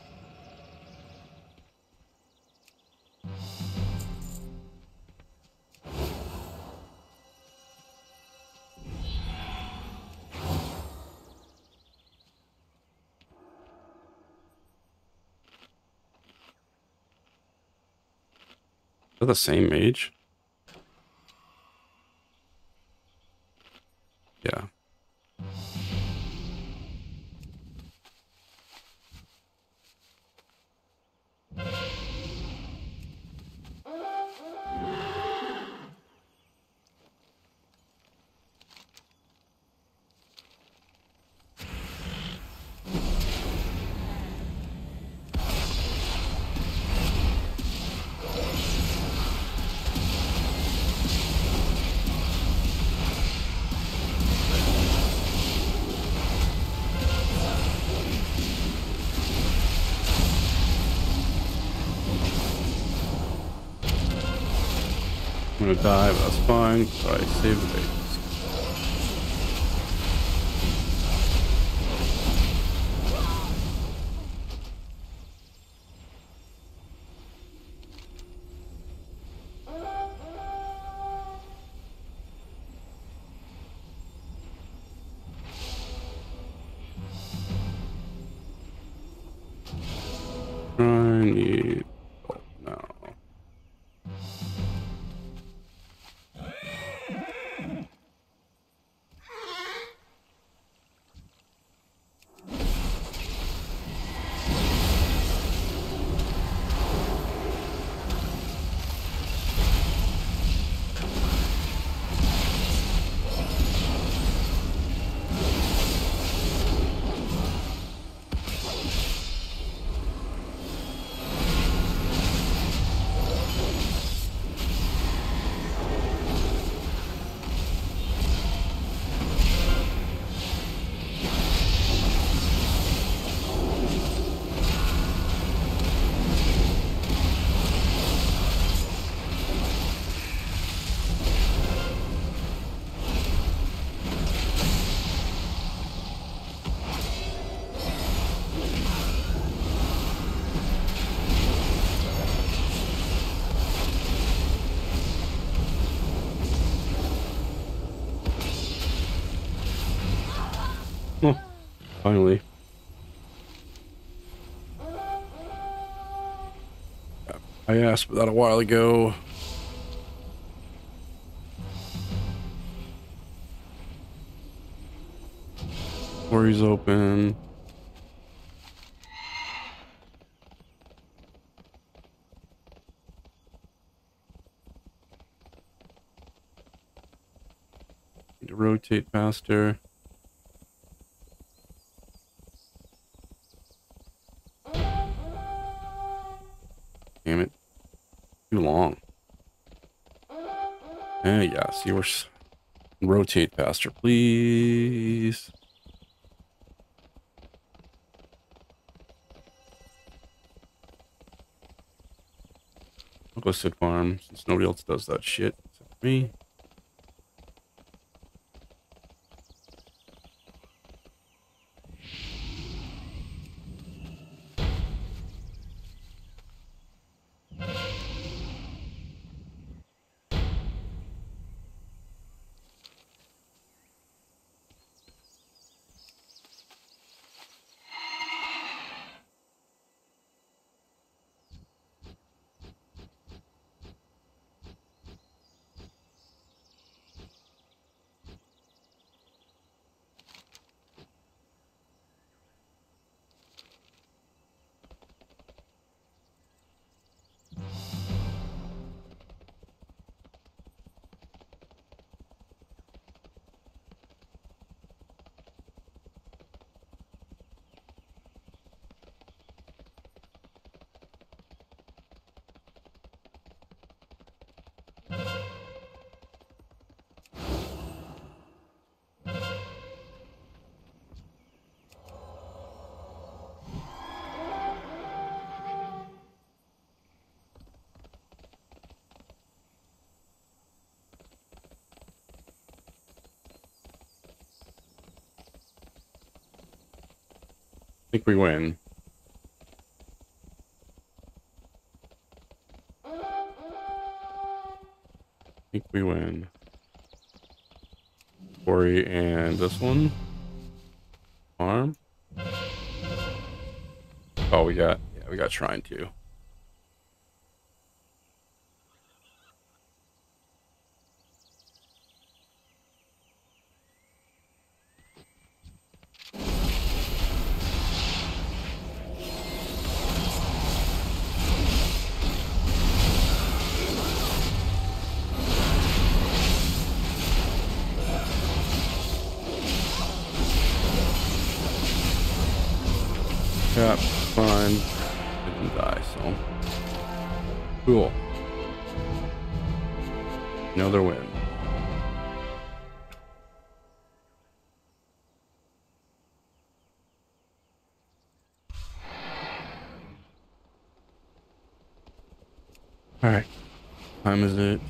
Is that the same mage? Yeah. I'm gonna die, but that's fine. So I saved the base. I need help now. Finally. I asked for that a while ago. Quarry's open. Need to rotate faster. Damn it. Too long. Yeah, see, we're rotate faster, please. I'll go sit farm since nobody else does that shit except me. I think we win. I think we win. Quarry and this one. Farm. Oh, we got Shrine too. Yeah, fine. Didn't die, so cool. Another win. All right, time is it?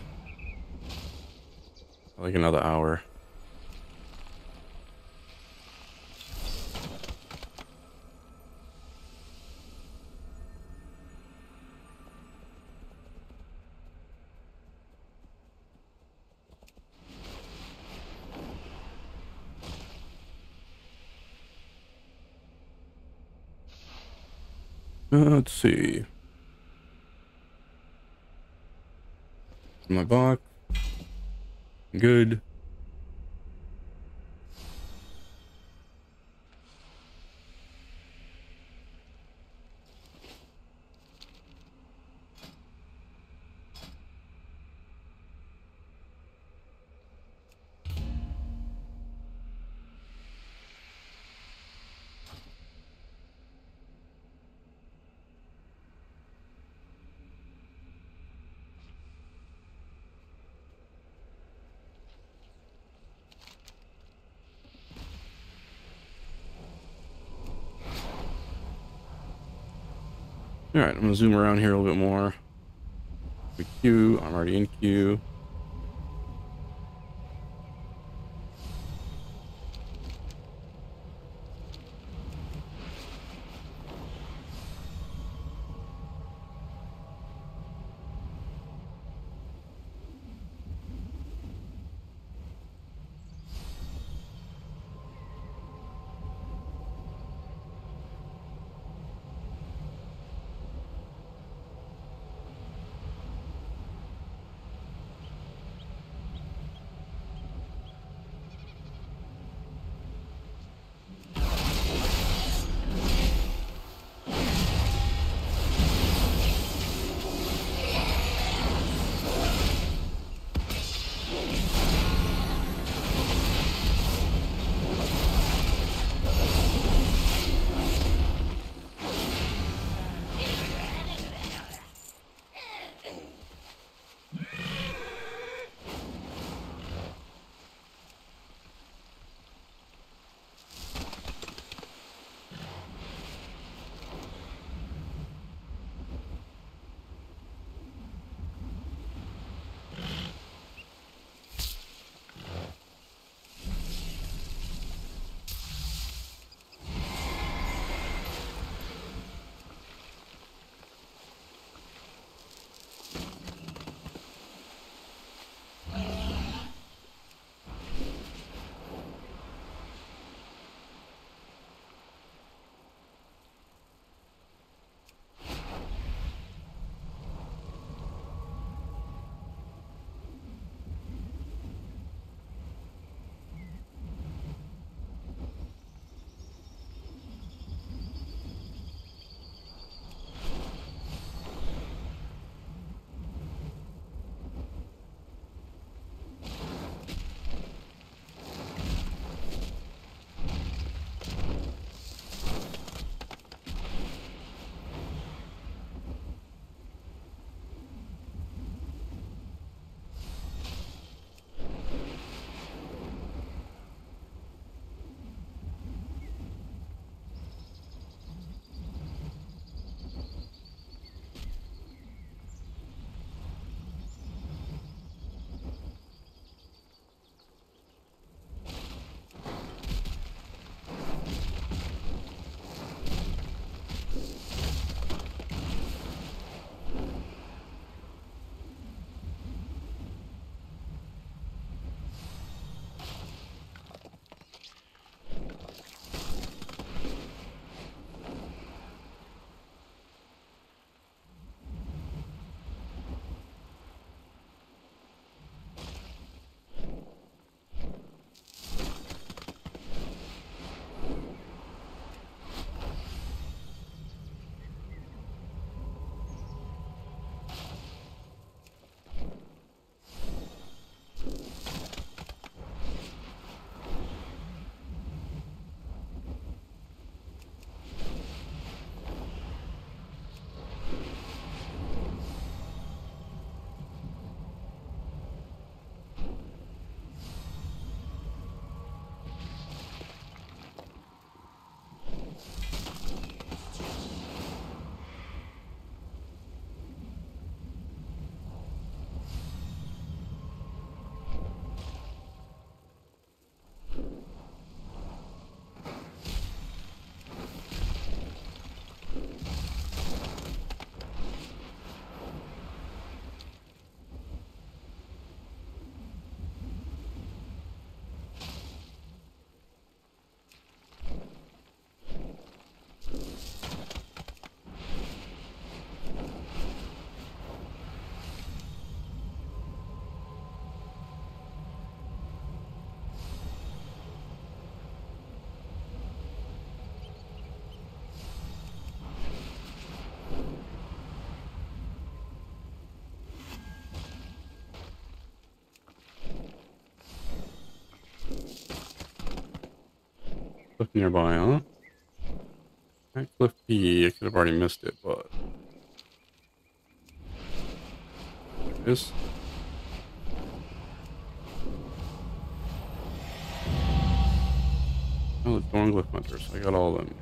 Like another hour. Let's see. My box. Good. All right, I'm gonna zoom around here a little bit more. The queue, I'm already in queue. Cliff nearby, huh? That Cliff P, I could have already missed it, but... This... Oh, the Thornglyph Hunters. I got all of them.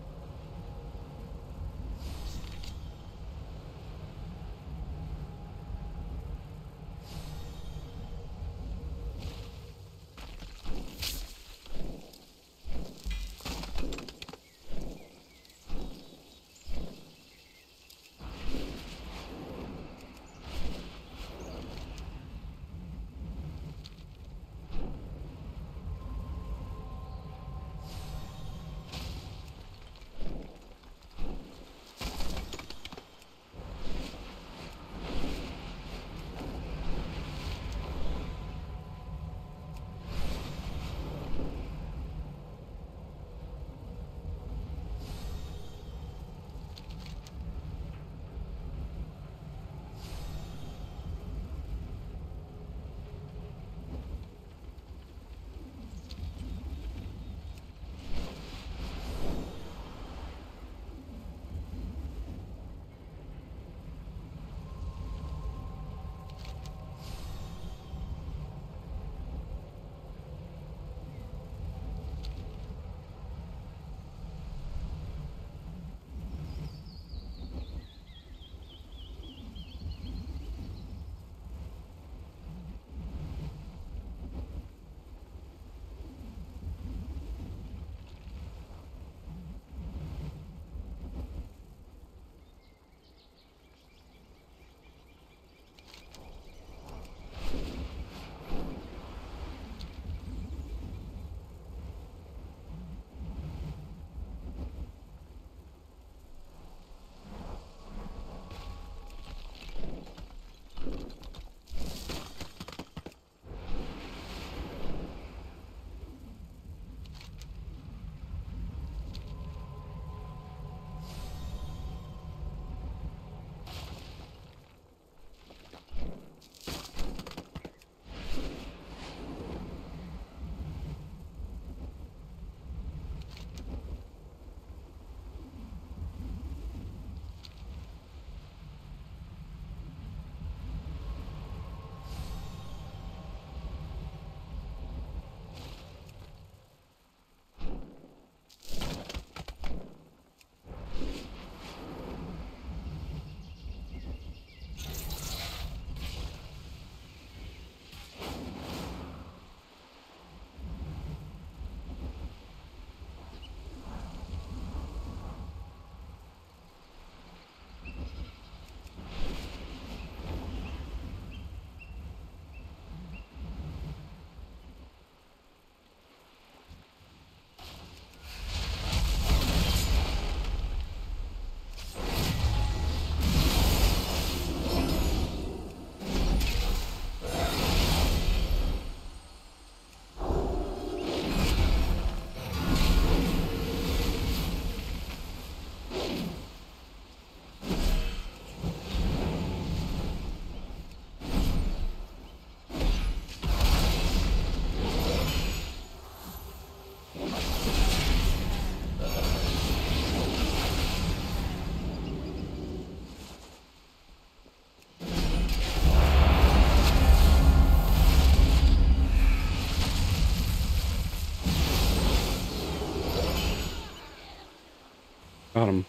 Got him.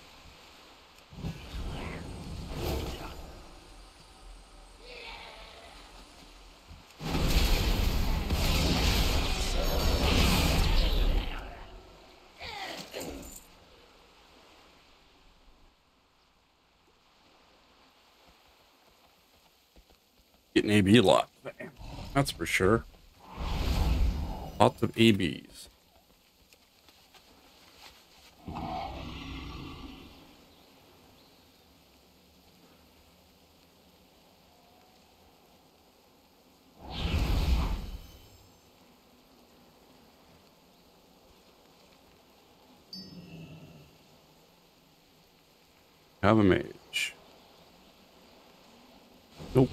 Getting AB lot. That's for sure. Lots of ABs. Have a mage. Nope.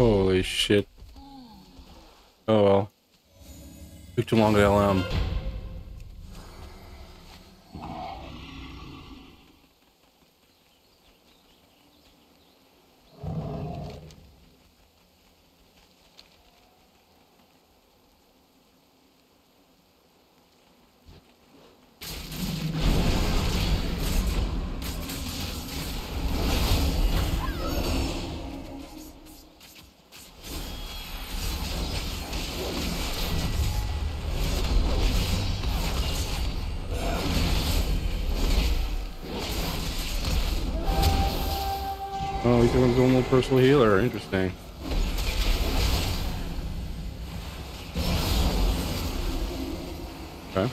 Holy shit. Oh well. Took too long to LM. Oh, he's gonna go more personal healer. Interesting. Okay.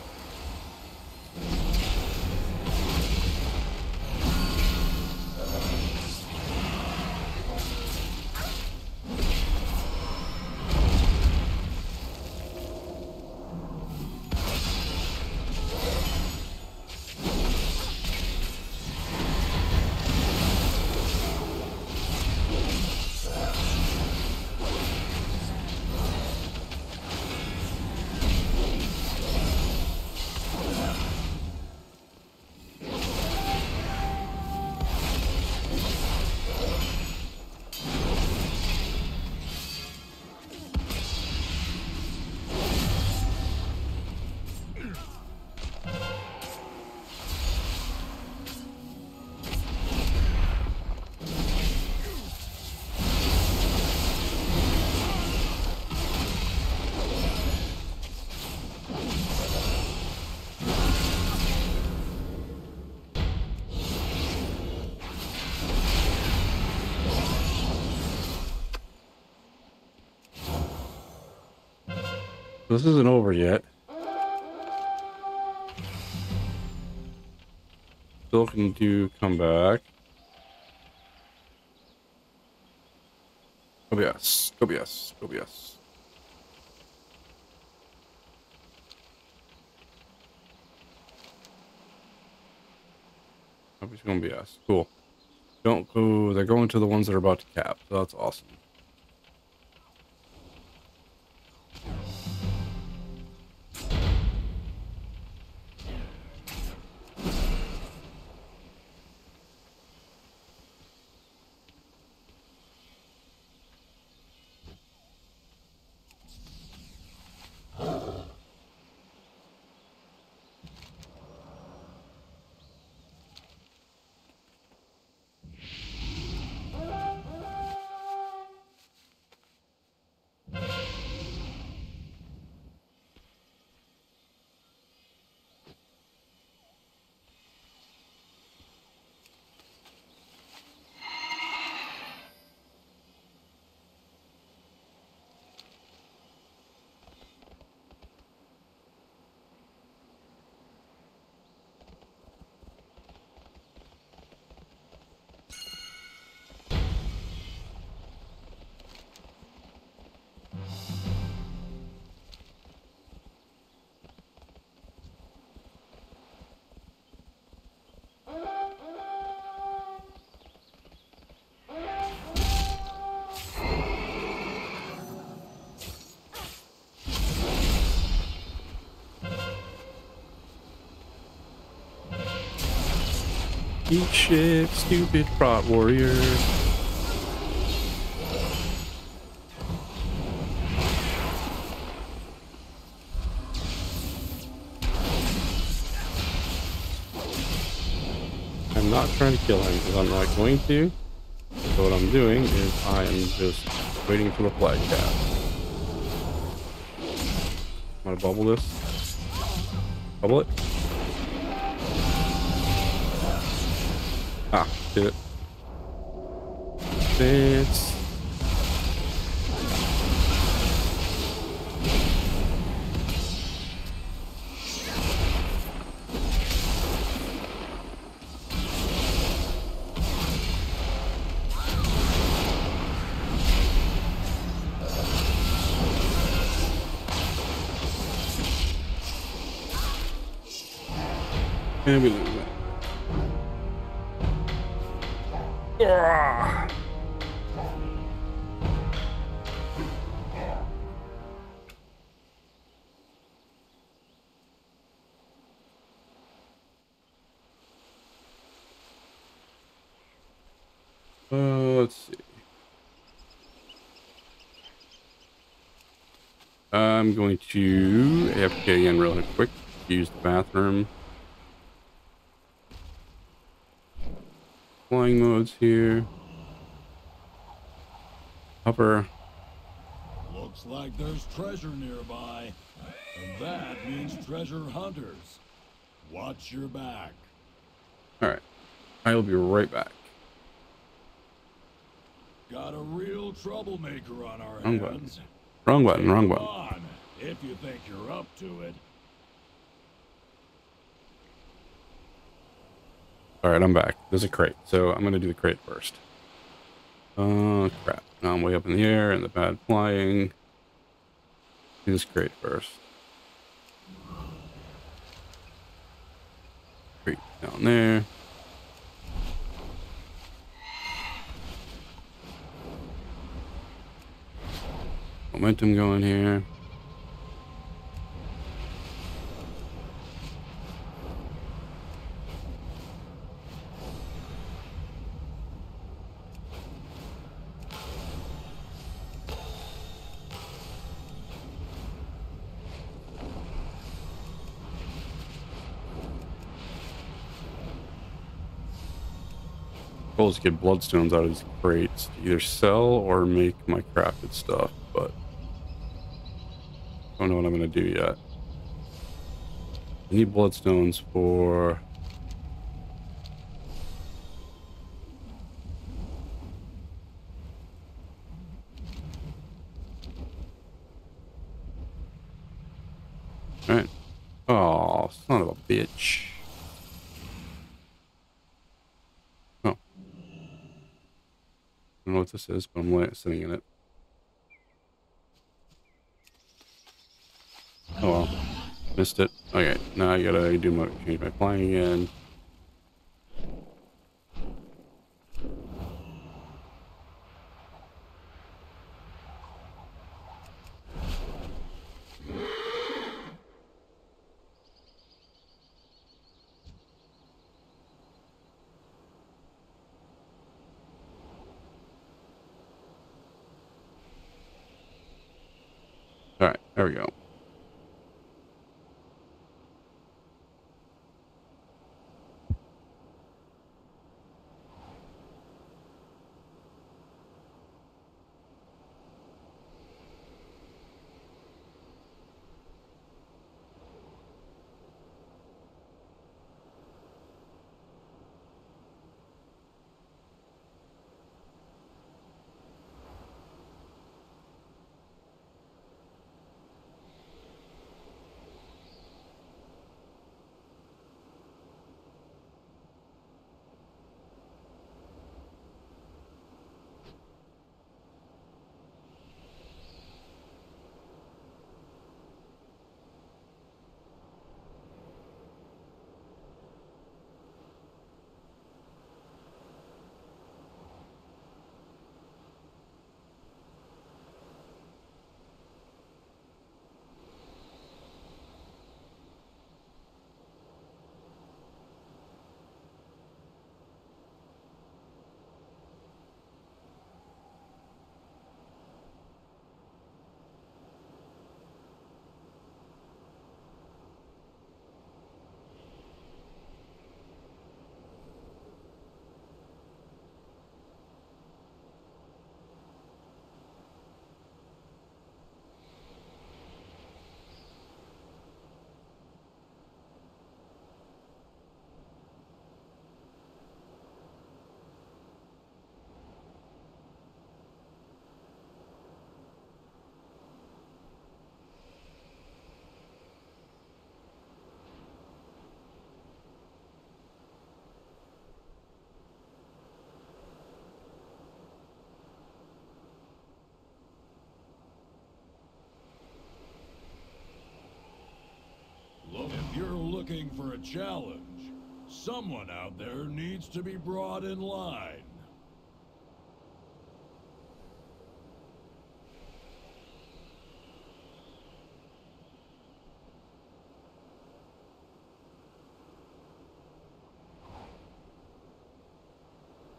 This isn't over yet. Still can do comeback. OBS, OBS, OBS. Nobody's gonna be us. Cool. Don't go. They're going to the ones that are about to cap. So that's awesome. Eat shit, stupid prot warrior. I'm not trying to kill him because I'm not going to. So what I'm doing is I am just waiting for the flag cap. I'm gonna bubble this. Bubble it. Ah, did it. Dance. And we lose that. I'm going to AFK again real quick. Use the bathroom. Flying modes here. Hover. Looks like there's treasure nearby. And that means treasure hunters. Watch your back. Alright. I will be right back. Got a real troublemaker on our Wrong hands. button. Wrong button, wrong Come button. on, if you think you're up to it. Alright, I'm back. There's a crate, so I'm gonna do the crate first. Oh, crap. Now I'm way up in the air and the bad flying. Do this crate first. Crate down there. Momentum going here. Goal is to get bloodstones out of these crates to either sell or make my crafted stuff, but I don't know what I'm gonna do yet. I need bloodstones for alright. Oh, son of a bitch. Oh. I don't know what this is, but I'm sitting in it. Oh well. Missed it. Okay, now I gotta change my flying again. Alright, there we go. Look, if you're looking for a challenge, someone out there needs to be brought in line.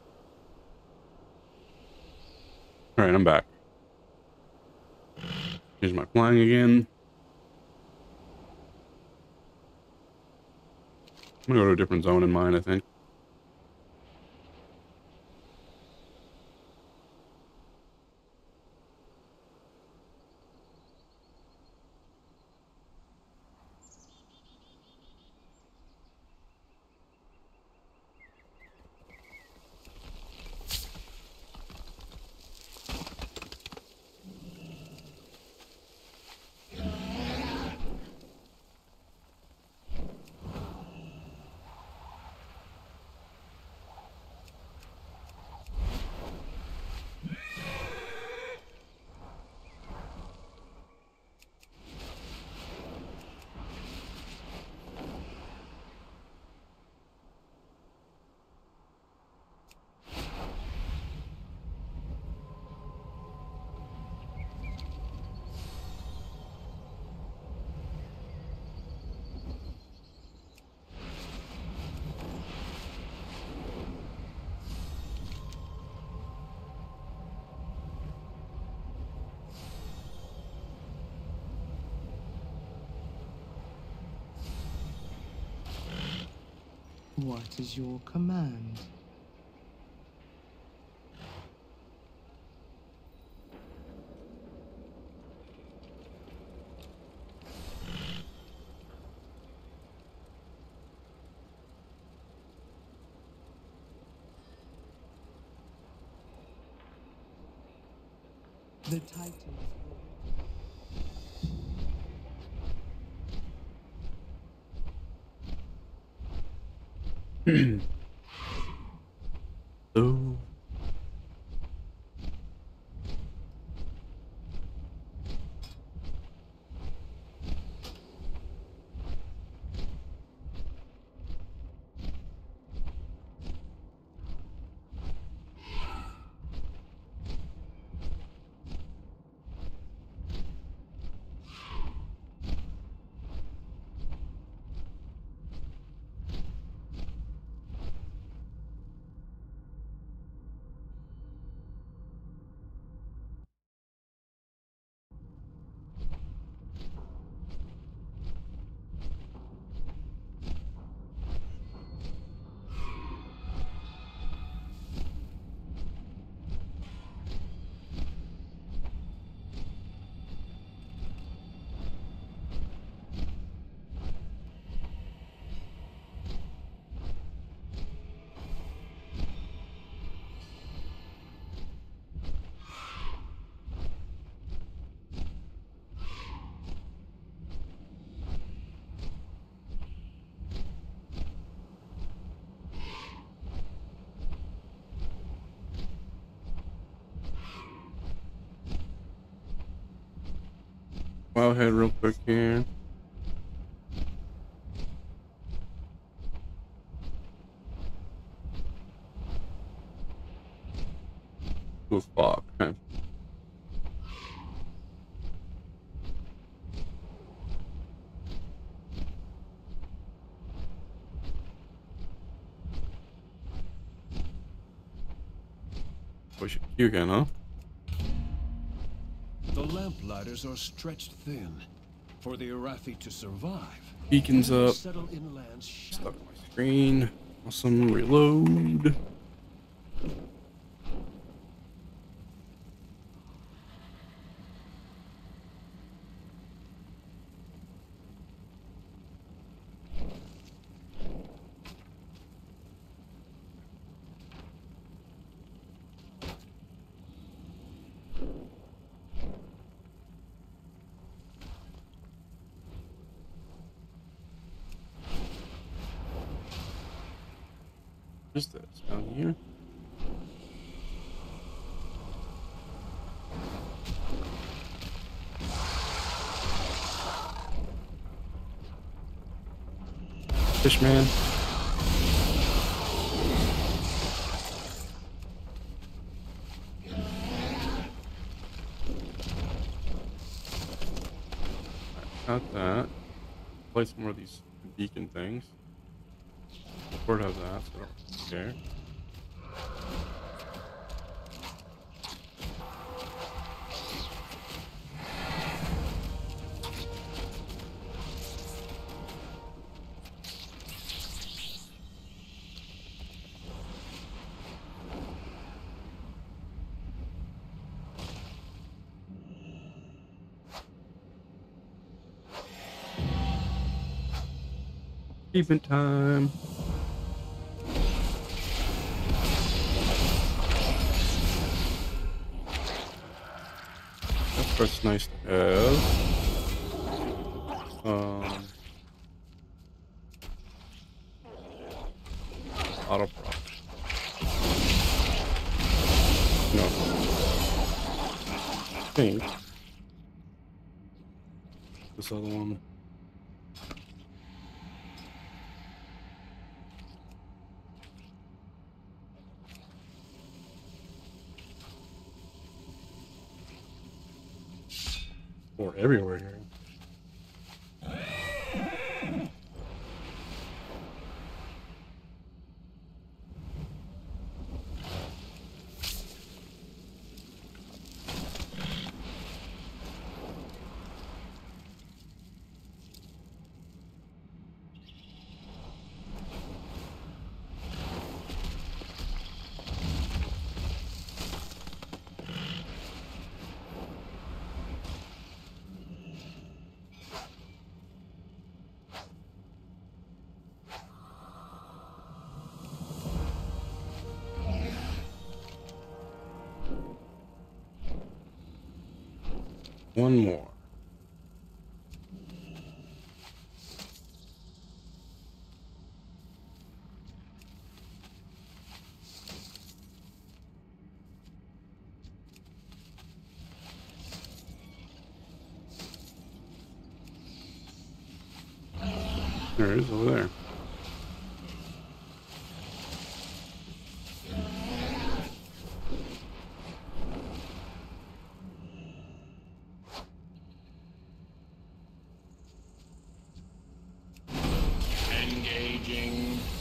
Alright, I'm back. Change my flying again. I'm gonna go to a different zone in mine, I think. What is your command? The Titans. Oh. I'll head real quick here. Oh fuck. Okay. Push it you again, huh? The lamplighters are stretched thin. For the Arathi to survive, Beacons up. settle inland. Stuck on my screen. Awesome. Reload. What is this down here? Fishman. Got that. Place more of these beacon things. Ford has that, so I don't care. Achievement time. That's what's nice to have. Auto prop. No. I think this other one. Or everywhere here. One more. There it is over there. Engaging.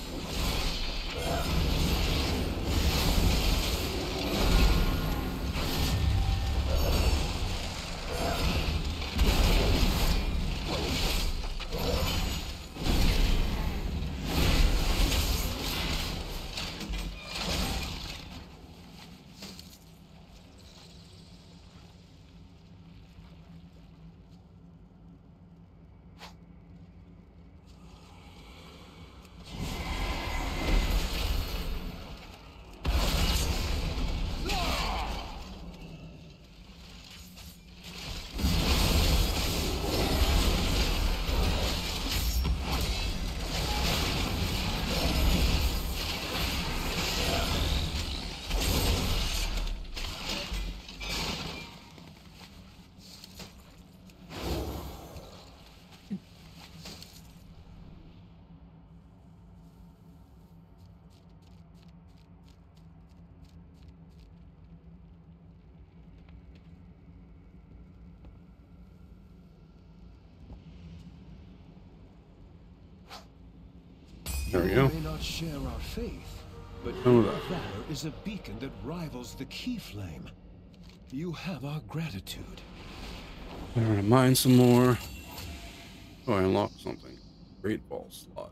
There we go. You may not share our faith, but Oh, your that. valor is a beacon that rivals the key flame. You have our gratitude. Alright, mine some more. Oh, I unlocked something. Great ball slot.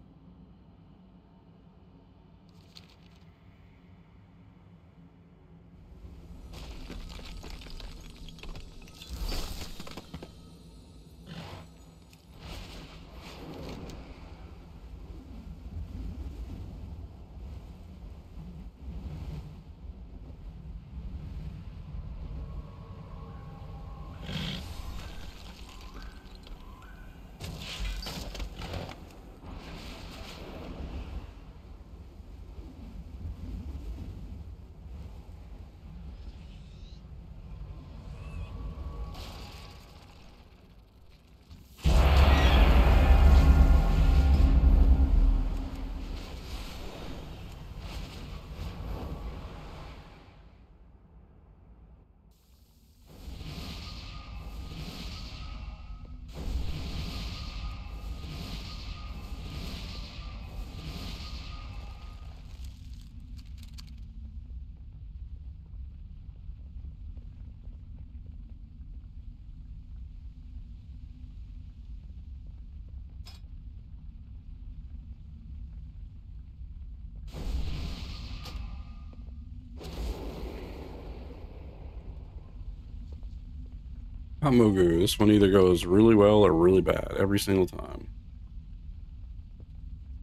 Mugu. This one either goes really well or really bad every single time.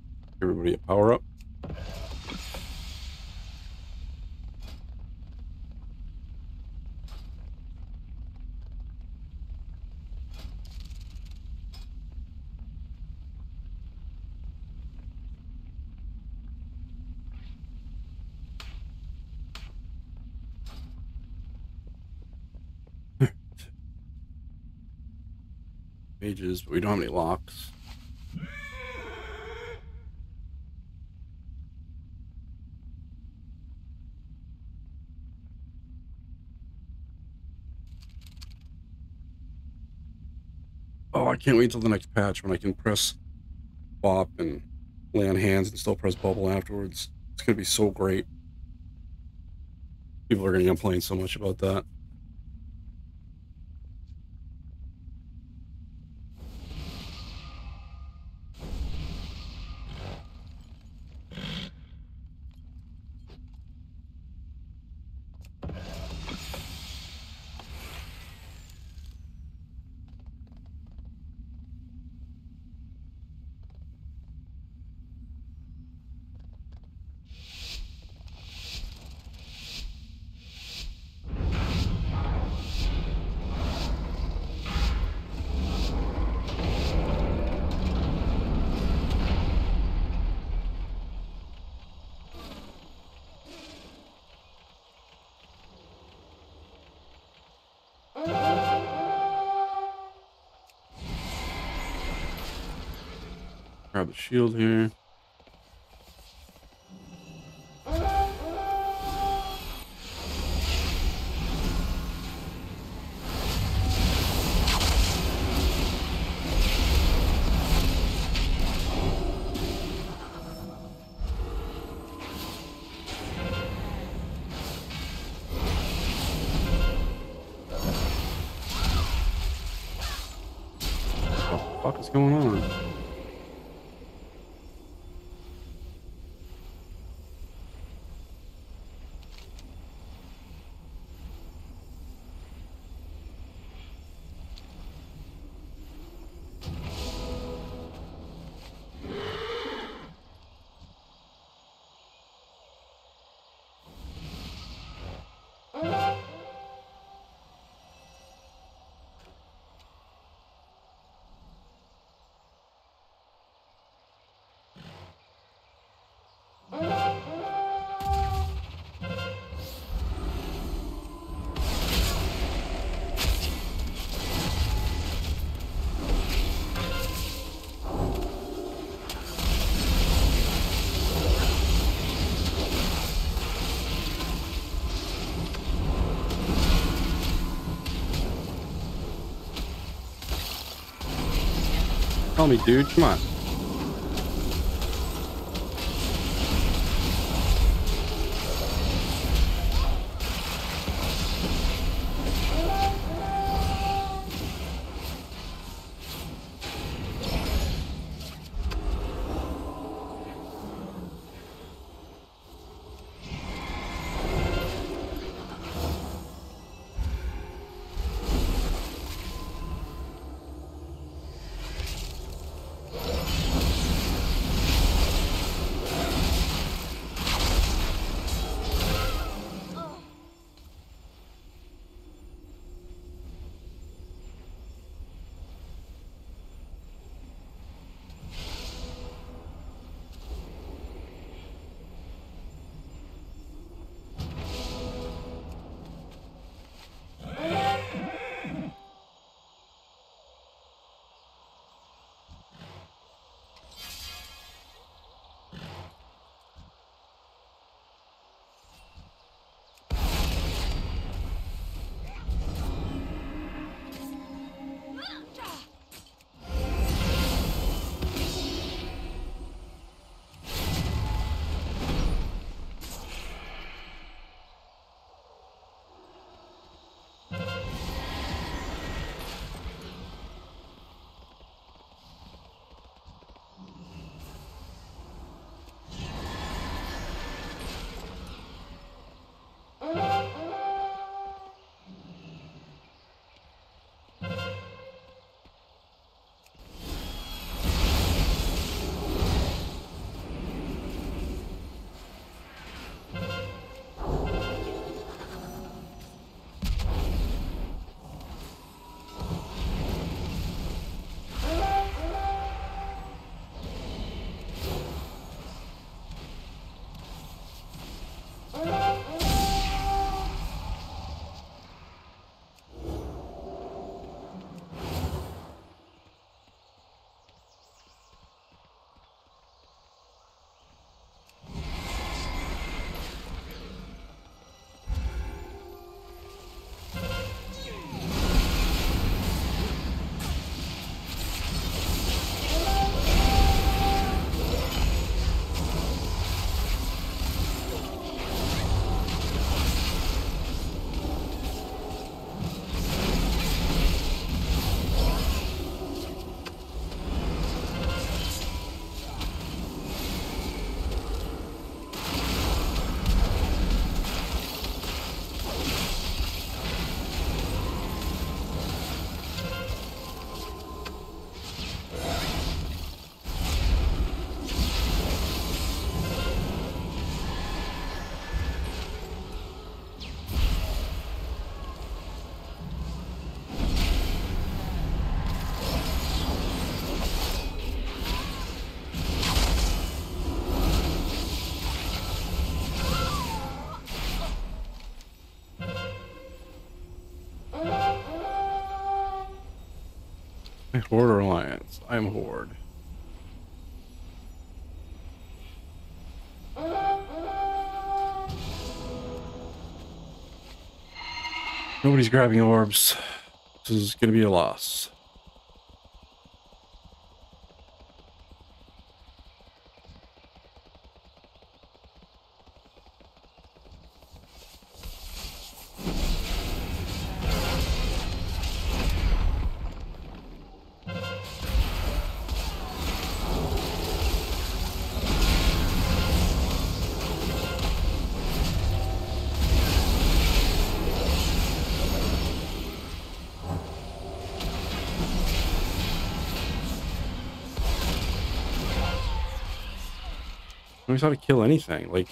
Everybody a power up. Pages, but we don't have any locks. Oh, I can't wait till the next patch when I can press bop and lay on hands and still press bubble afterwards. It's gonna be so great. People are gonna complain so much about that. Grab the shield here. What the fuck is going on? Tell me, dude, come on. Horde or Alliance? I'm Horde. Nobody's grabbing orbs. This is going to be a loss. Knows how to kill anything. Like,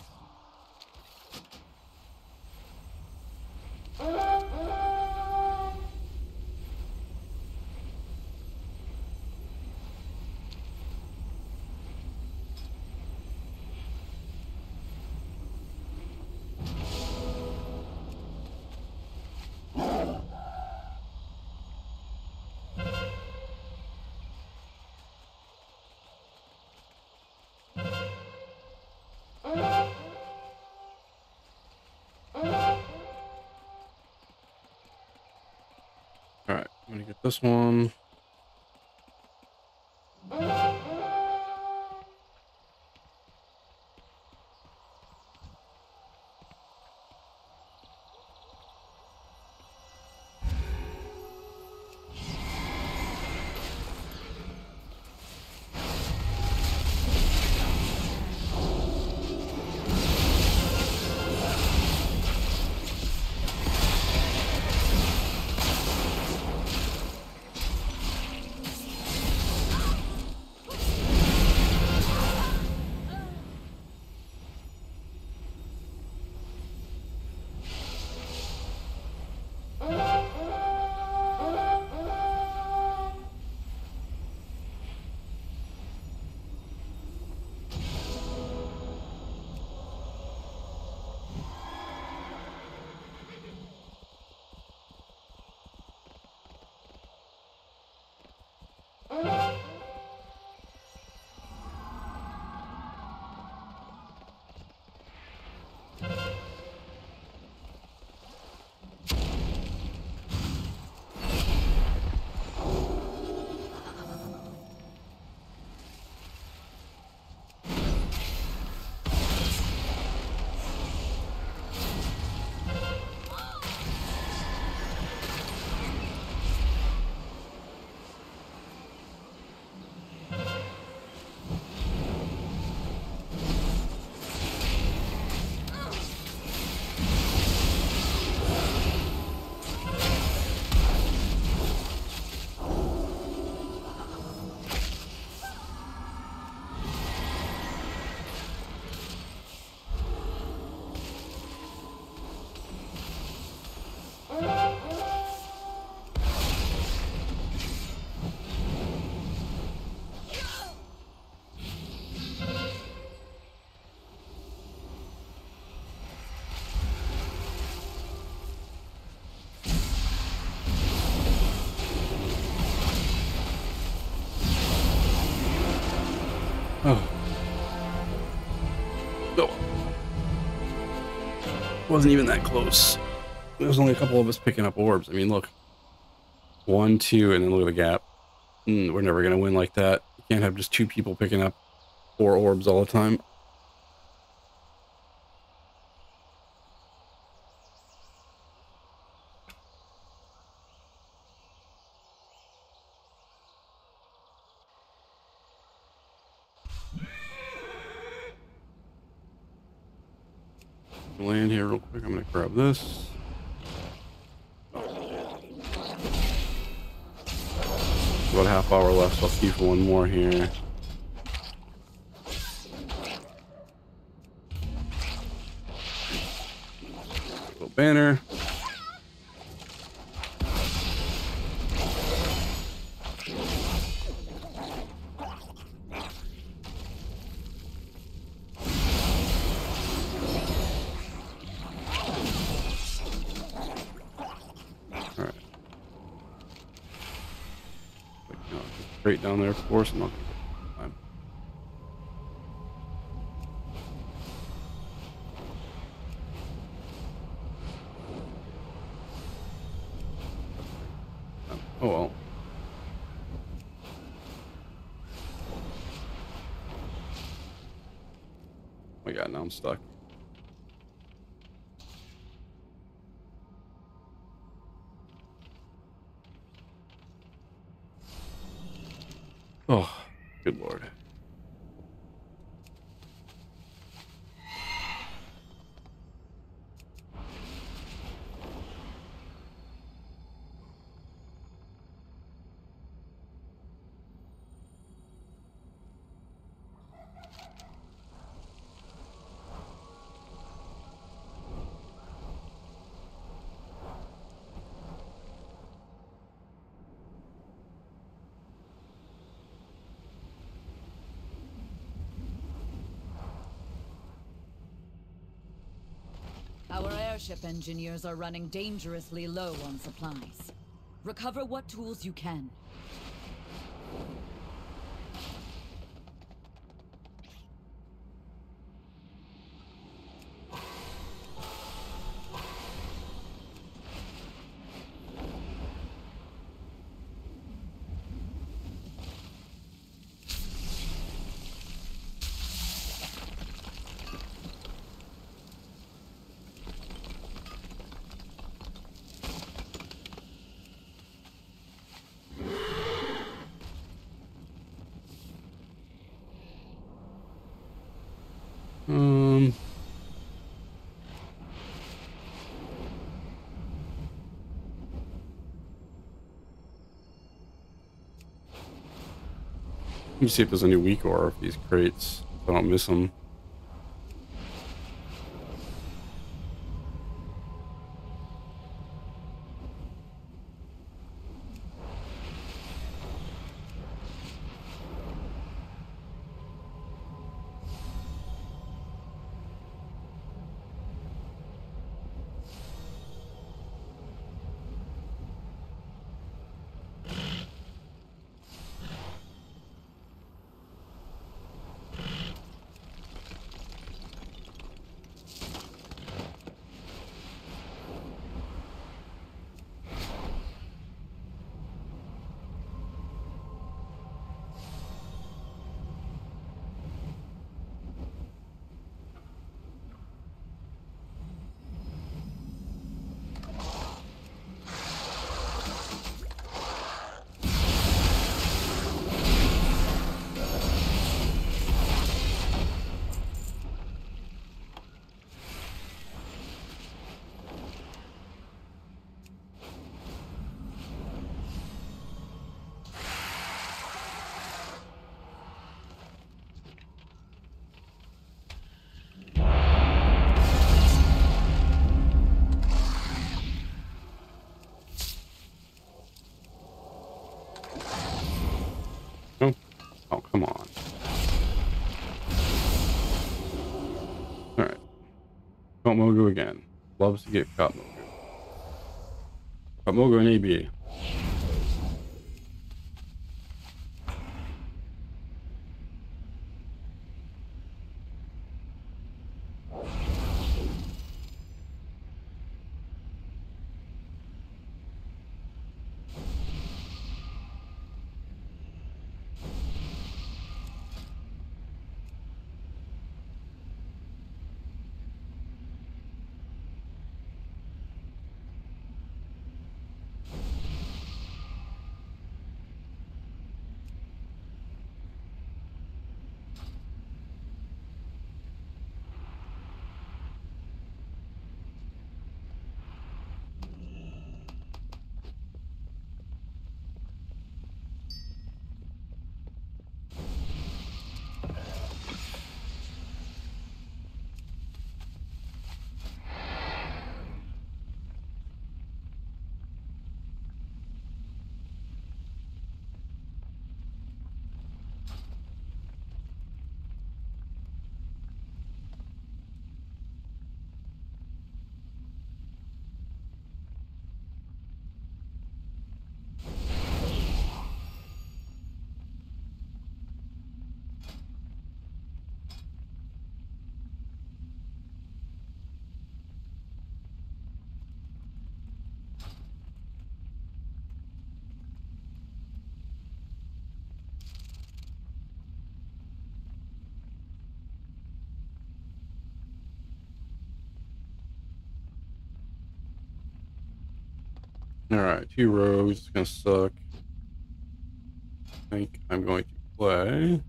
alright, I'm gonna get this one. Oh. No. Wasn't even that close. There was only a couple of us picking up orbs. I mean, look. 1, 2, and then look at the gap. We're never going to win like that. You can't have just 2 people picking up 4 orbs all the time. Land here real quick. I'm going to grab this. About a half hour left, so I'll see for one more here. Little banner. crate down there, of course. I'm not gonna get time. Oh well. Oh my god, now I'm stuck. Oh, good lord. Our airship engineers are running dangerously low on supplies. Recover what tools you can. Let me see if there's any weak ore of these crates, so I don't miss them. Oh, oh, come on. All right. Caught Mogu again. Loves to get caught Mogu. Caught Mogu and AB. Alright, 2 rogues. It's gonna suck. I think I'm going to play.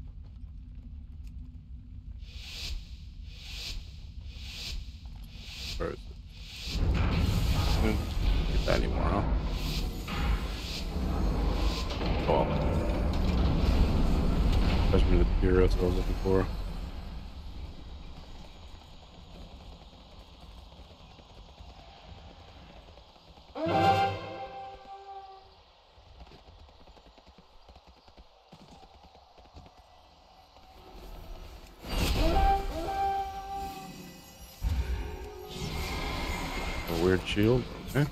Where is it? I don't get that anymore, huh? Oh. Judgment of the Pure, that's what I was looking for. A weird shield, okay.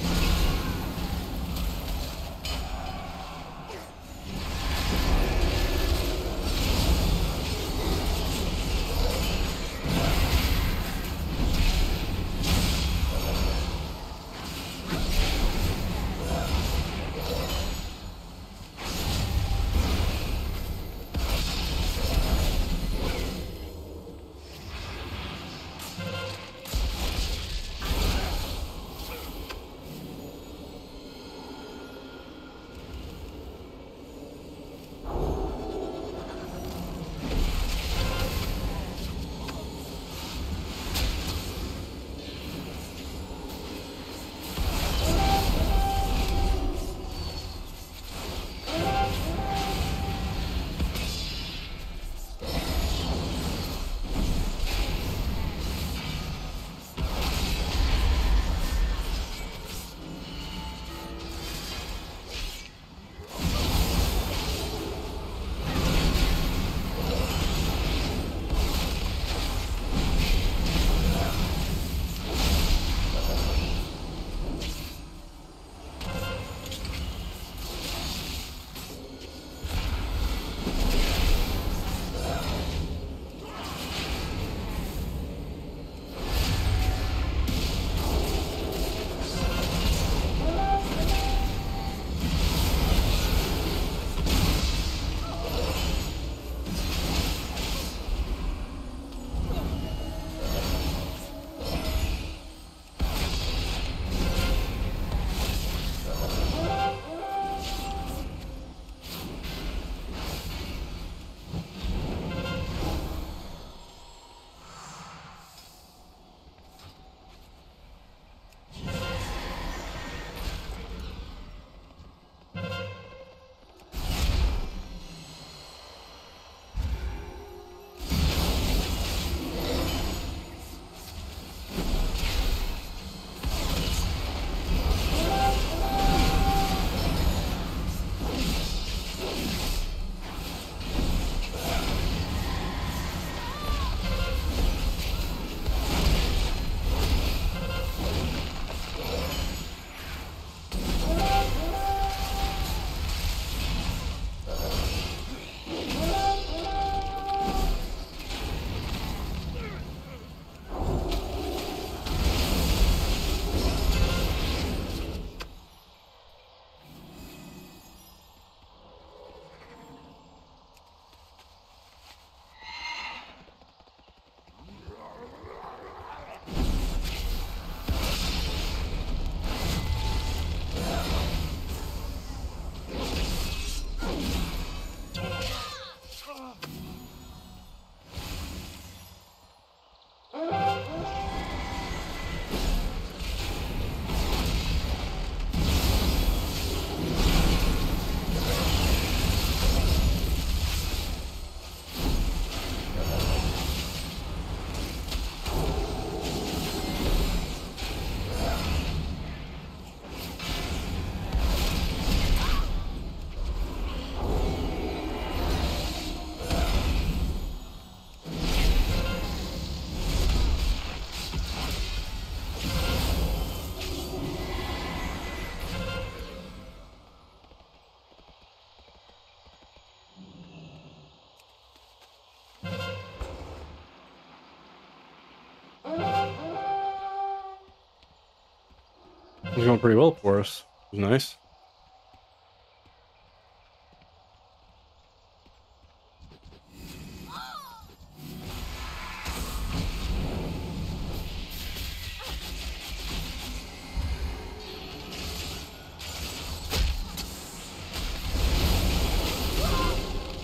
It's going pretty well for us. It was nice.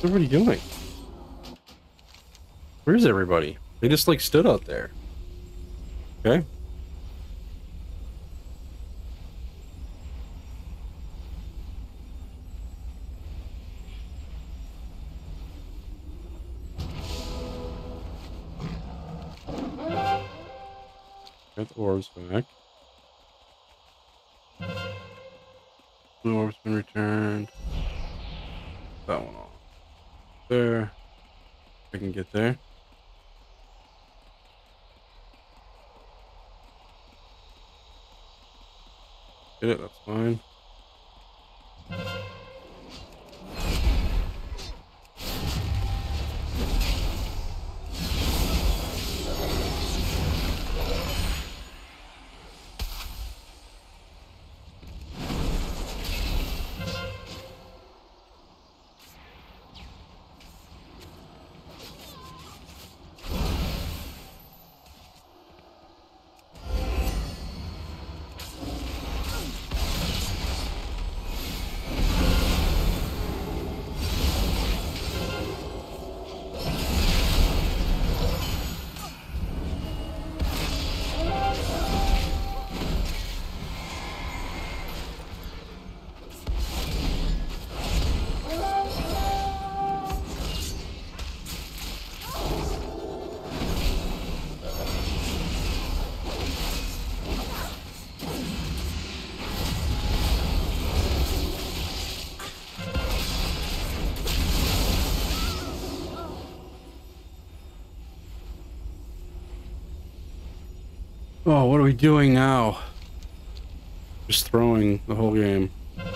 What's everybody doing? Where's everybody? They just like stood out there. Okay. Got the orbs back. Blue orb's been returned. That one off. There. I can get there. Get it, that's fine. Oh, what are we doing now? Just throwing the whole game.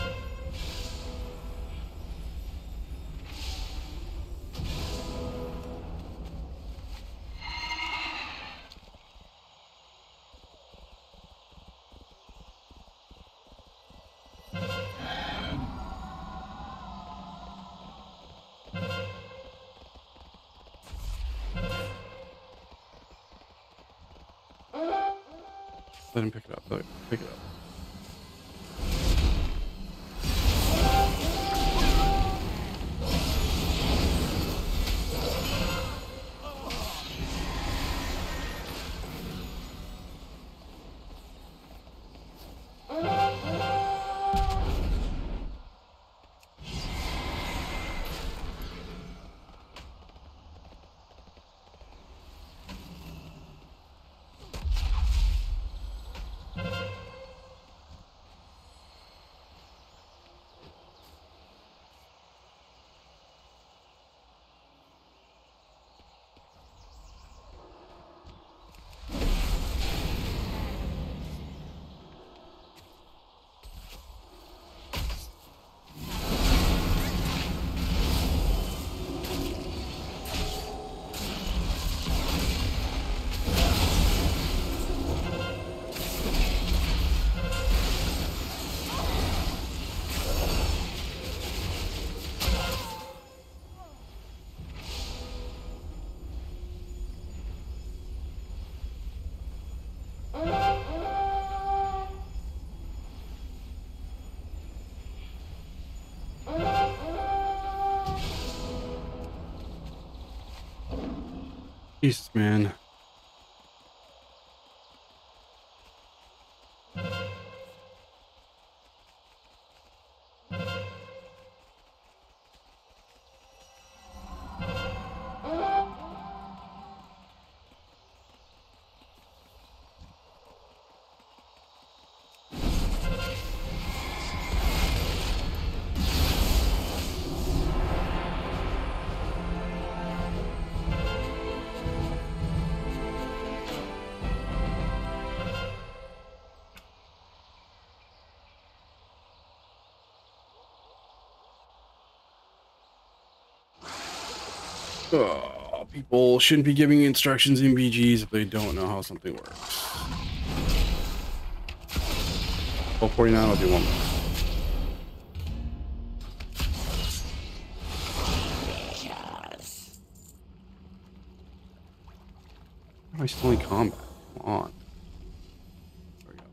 Let him pick it up. Let him pick it up. Jesus, man. Oh, people shouldn't be giving instructions in BGs if they don't know how something works. 12:49, I'll do one more. How am I still in combat? Come on. There we go.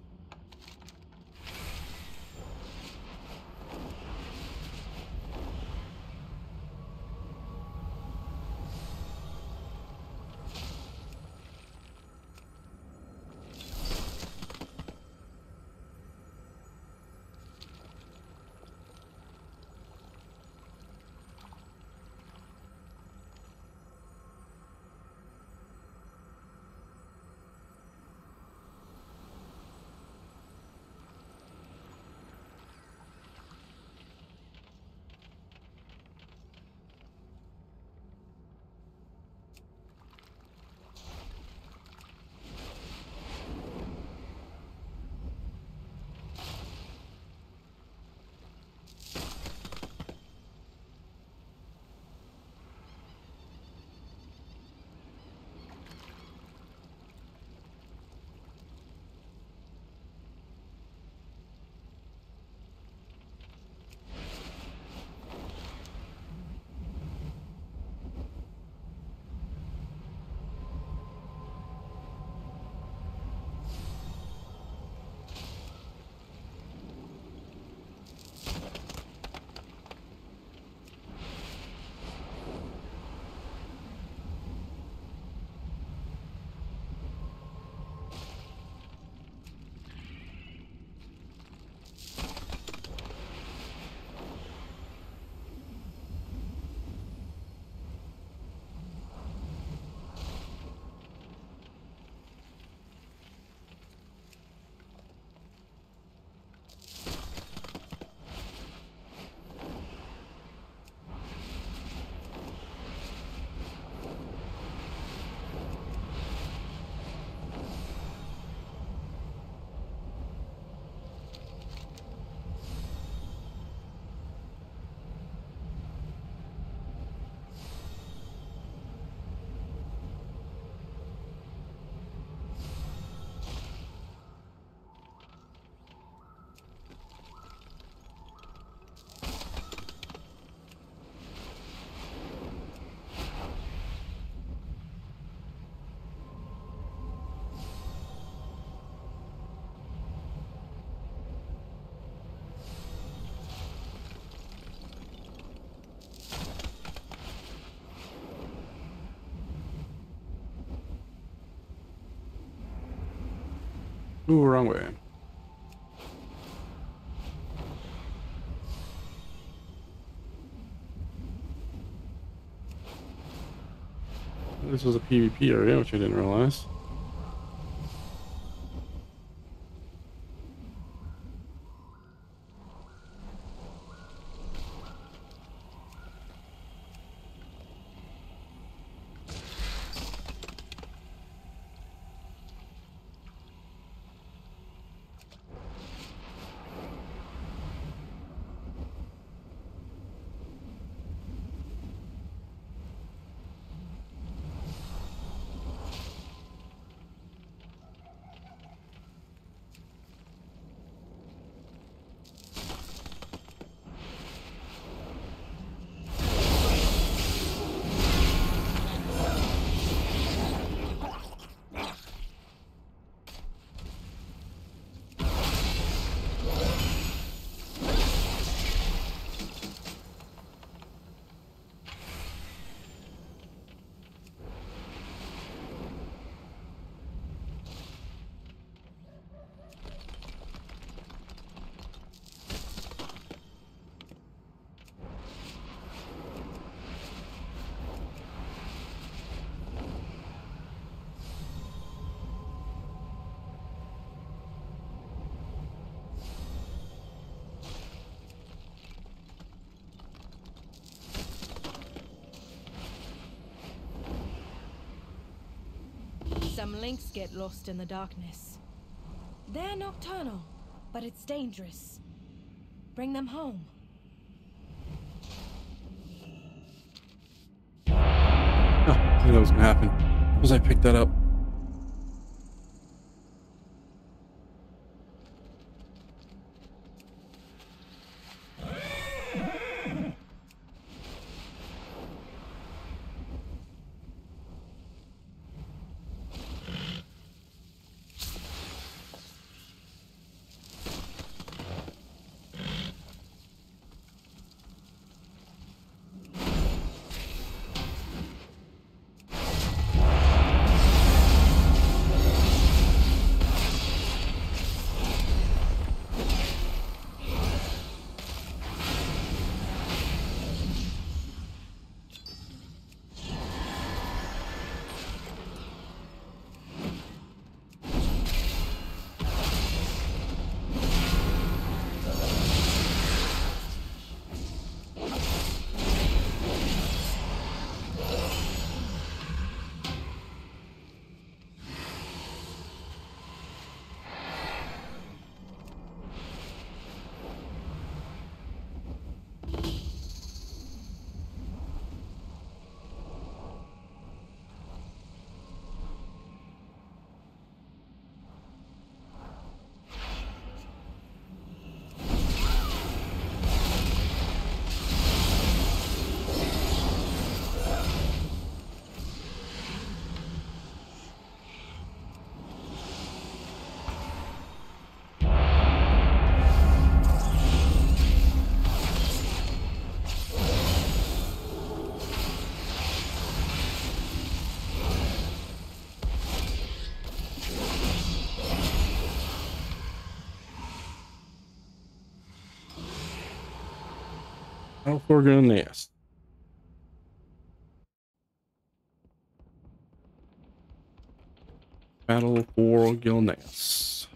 Ooh, wrong way. This was a PvP area, which I didn't realize. Some links get lost in the darkness. They're nocturnal, but it's dangerous. Bring them home. Oh, I knew that was gonna happen. As soon as I picked that up. Battle for Gilneas. Battle for Gilneas.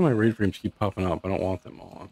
my raid frames keep popping up? I don't want them on.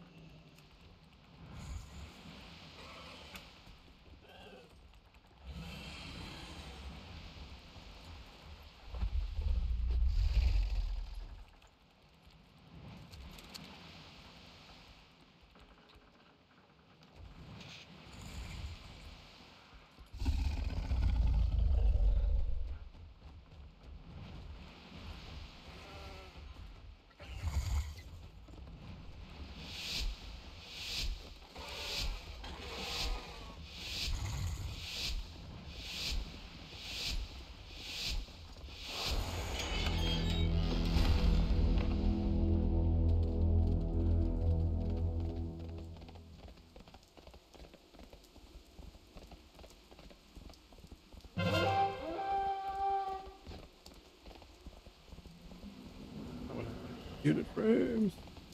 Unit frames.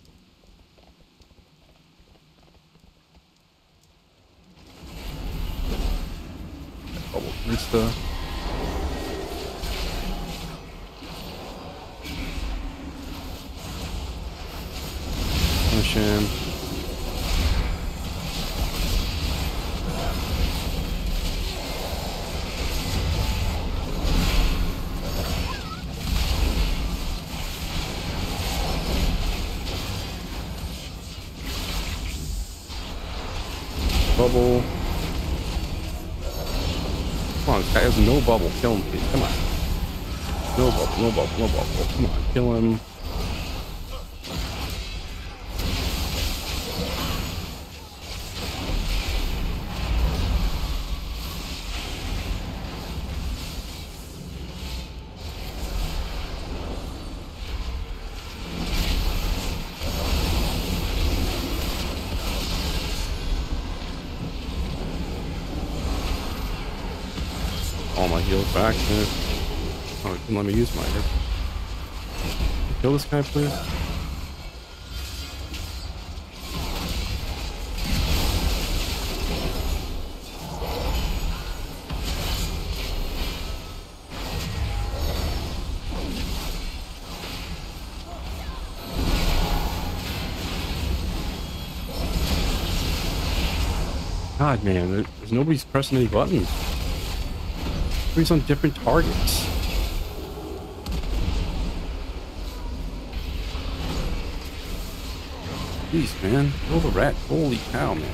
Bubble Krista. Punish him. Bubble. Come on, this guy has no bubble. Kill him, please. Come on. No bubble, no bubble, no bubble. Come on, kill him. All my heals back. Oh, it can let me use my hit. Kill this guy, please. God, man, there's nobody's pressing any buttons. Everybody's on different targets. Jeez, man. Kill the rat. Holy cow, man.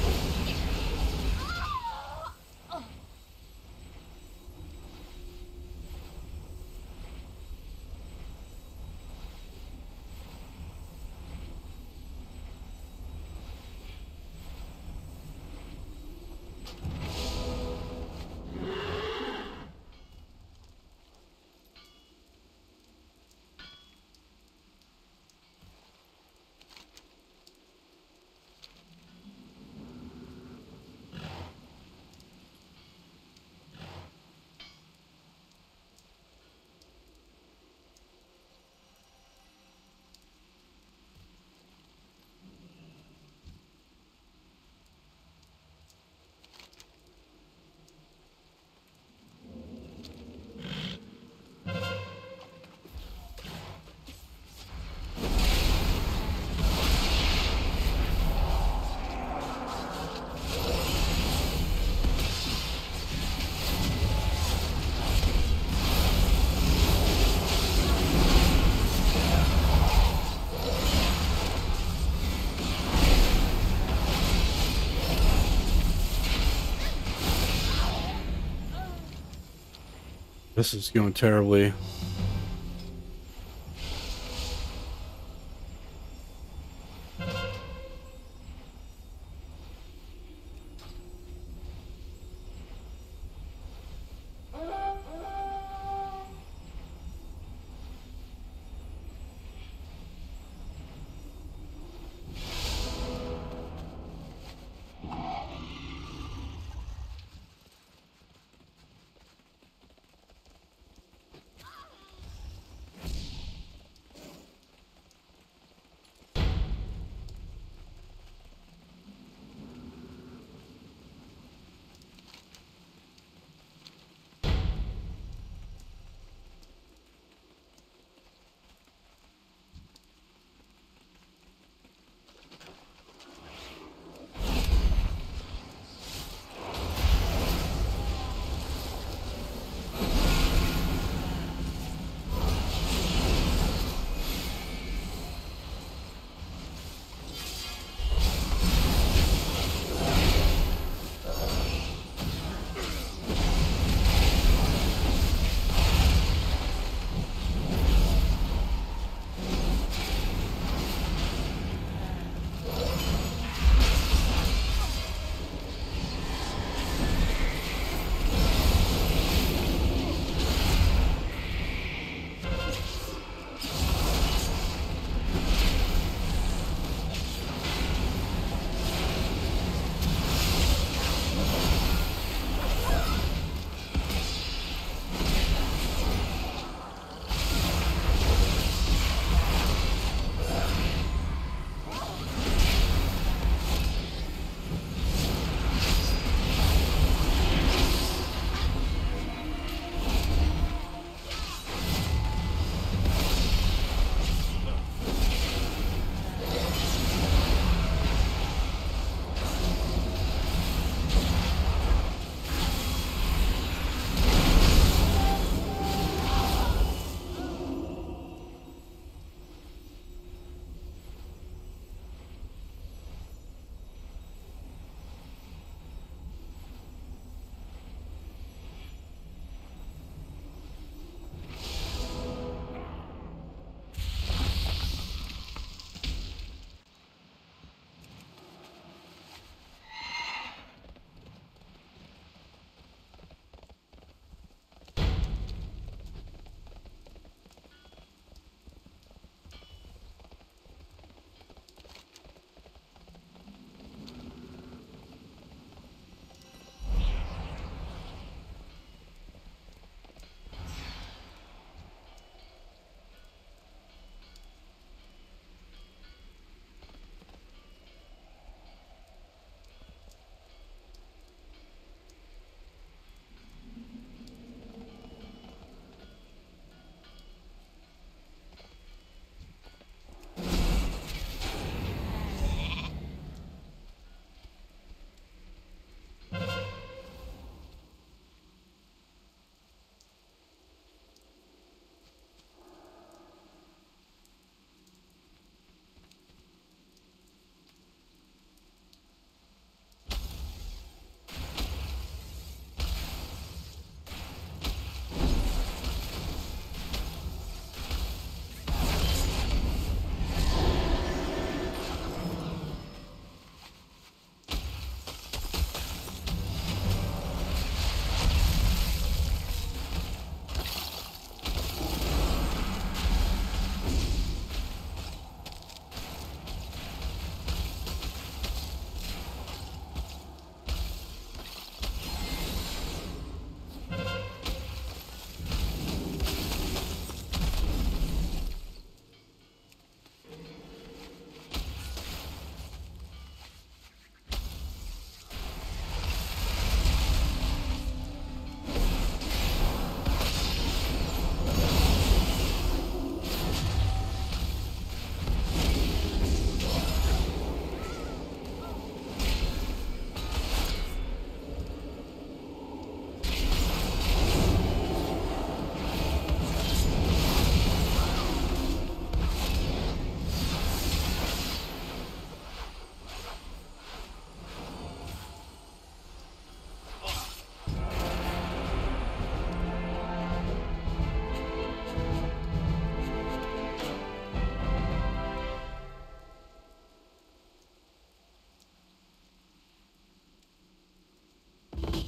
This is going terribly.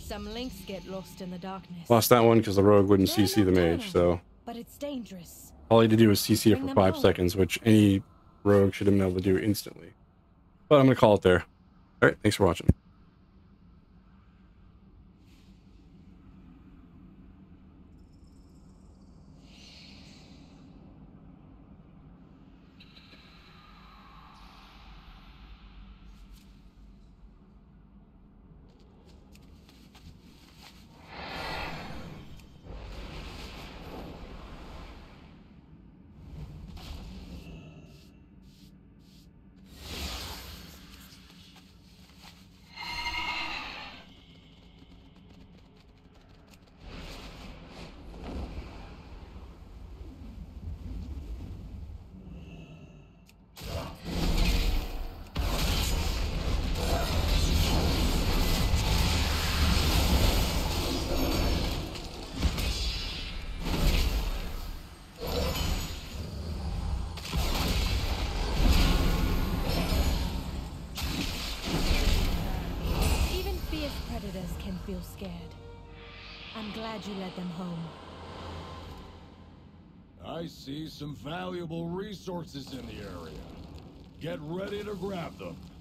Some links get lost in the darkness. Lost that one because the rogue wouldn't They're CC the mage, so But it's dangerous. all he had to do was CC it Bring for them 5 home. seconds, which any rogue should have been able to do instantly. But I'm going to call it there. Alright, thanks for watching. Even fierce predators can feel scared. I'm glad you led them home. I see some valuable resources in the area. Get ready to grab them.